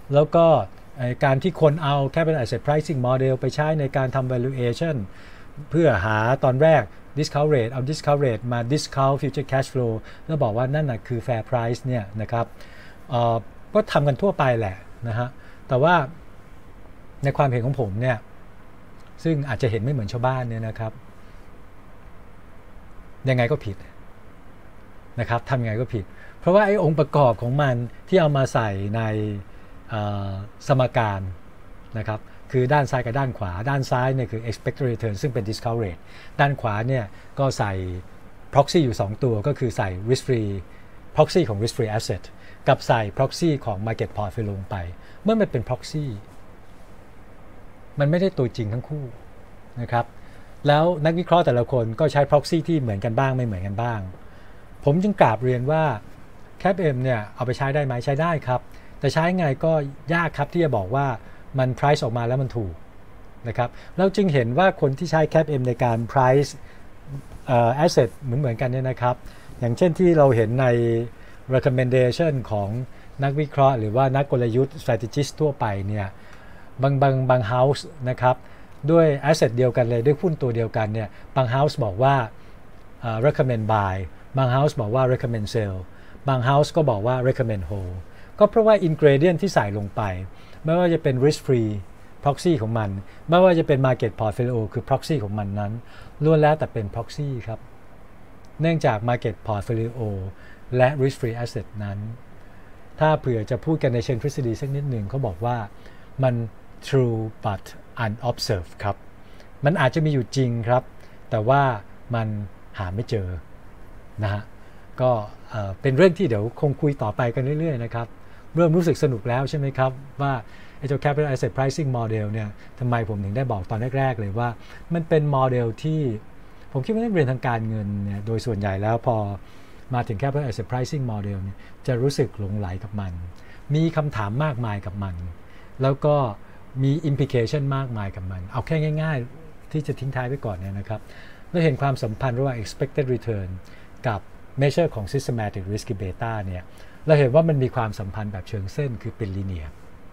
Speaker 1: แล้วก็การที่คนเอา Capital Asset Pricing Model ไปใช้ในการทำ valuation เพื่อหาตอนแรก discount rate เอา discount rate มา discount future cash flow แล้วบอกว่านั่นนะคือ fair price เนี่ยนะครับก็ทำกันทั่วไปแหละนะฮะแต่ว่าในความเห็นของผมเนี่ยซึ่งอาจจะเห็นไม่เหมือนชาวบ้านเนี่ยนะครับยังไงก็ผิดนะครับทำยังไงก็ผิดเพราะว่าไอ้องค์ประกอบของมันที่เอามาใส่ในสมการนะครับคือด้านซ้ายกับด้านขวาด้านซ้ายเนี่ยคือ expected return ซึ่งเป็น discount rate ด้านขวาเนี่ยก็ใส่ proxy อยู่สองตัวก็คือใส่ risk free proxy ของ risk free asset กับใส่ proxy ของ market portfolio ลงไปเมื่อมันเป็น proxy มันไม่ได้ตัวจริงทั้งคู่นะครับแล้วนักวิเคราะห์แต่ละคนก็ใช้ proxy ที่เหมือนกันบ้างไม่เหมือนกันบ้างผมจึงกราบเรียนว่า ซี เอ พี เอ็ม เนี่ยเอาไปใช้ได้ไหมใช้ได้ครับแต่ใช้ไงก็ยากครับที่จะบอกว่ามัน price ออกมาแล้วมันถูกนะครับเราจึงเห็นว่าคนที่ใช้ ซี เอ พี เอ็ม ในการ price เอ่อ asset เหมือนเหมือนกันเนี่ยนะครับอย่างเช่นที่เราเห็นใน recommendation ของนักวิเคราะห์หรือว่านักกลยุทธ์ strategist ทั่วไปเนี่ยบางบางบาง house นะครับด้วย asset เดียวกันเลยด้วยหุ้นตัวเดียวกันเนี่ยบาง house บอกว่า uh, recommend buy บาง house บอกว่า recommend sell บาง house ก็บอกว่า recommend hold ก็เพราะว่า ingredient ที่ใส่ลงไปไม่ว่าจะเป็น risk free proxy ของมันไม่ว่าจะเป็น market portfolio คือ proxy ของมันนั้นล้วนแล้วแต่เป็น proxy ครับเนื่องจาก market portfolio และ risk free asset นั้นถ้าเผื่อจะพูดกันในเชิงทฤษฎีสักนิดหนึ่งเขาบอกว่ามัน true but unobserved ครับมันอาจจะมีอยู่จริงครับแต่ว่ามันหาไม่เจอนะฮะก็เอ่อเป็นเรื่องที่เดี๋ยวคงคุยต่อไปกันเรื่อยๆนะครับเริ่มรู้สึกสนุกแล้วใช่ไหมครับว่าไอ้เจ้า Capital Asset Pricing Model เนี่ยทำไมผมถึงได้บอกตอนแรกๆเลยว่ามันเป็นโมเดลที่ผมคิดว่านักเรียนทางการเงินเนี่ยโดยส่วนใหญ่แล้วพอมาถึง Capital Asset Pricing Model เนี่ยจะรู้สึกหลงไหลกับมันมีคำถามมากมายกับมันแล้วก็มี implication มากมายกับมันเอาแค่ง่ายๆที่จะทิ้งท้ายไว้ก่อนเนี่ยนะครับเราเห็นความสัมพันธ์ระหว่าง expected return กับ measure ของ systematic risk beta เนี่ยเราเห็นว่ามันมีความสัมพันธ์แบบเชิงเส้นคือเป็น linear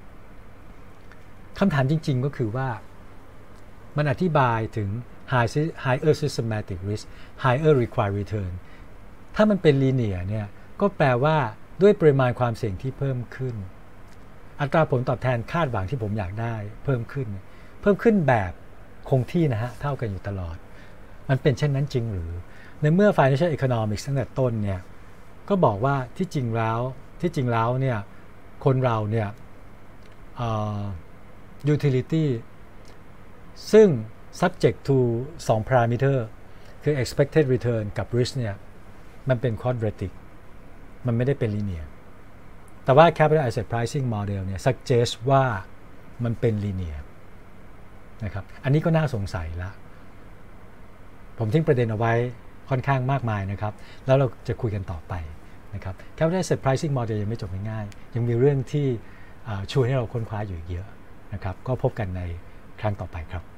Speaker 1: คำถามจริงๆก็คือว่ามันอธิบายถึง higher systematic risk higher required return ถ้ามันเป็น linear เนี่ยก็แปลว่าด้วยปริมาณความเสี่ยงที่เพิ่มขึ้นอัตราผลตอบแทนคาดหวังที่ผมอยากได้เพิ่มขึ้นเพิ่มขึ้นแบบคงที่นะฮะเท่ากันอยู่ตลอดมันเป็นเช่นนั้นจริงหรือในเมื่อ financial economics ตั้งแต่ต้นเนี่ยก็บอกว่าที่จริงแล้วที่จริงแล้วเนี่ยคนเราเนี่ย uh, utility ซึ่ง subject to สอง parameter คือ expected return กับ risk เนี่ยมันเป็น quadratic มันไม่ได้เป็น linear แต่ว่า capital asset pricing model เนี่ย suggest ว่ามันเป็น linear นะครับอันนี้ก็น่าสงสัยละผมทิ้งประเด็นเอาไว้ค่อนข้างมากมายนะครับแล้วเราจะคุยกันต่อไปนะครับ Capital Asset Pricing Model ยังไม่จบง่ายๆยังมีเรื่องที่ชวนให้เราค้นคว้าอยู่เยอะนะครับก็พบกันในครั้งต่อไปครับ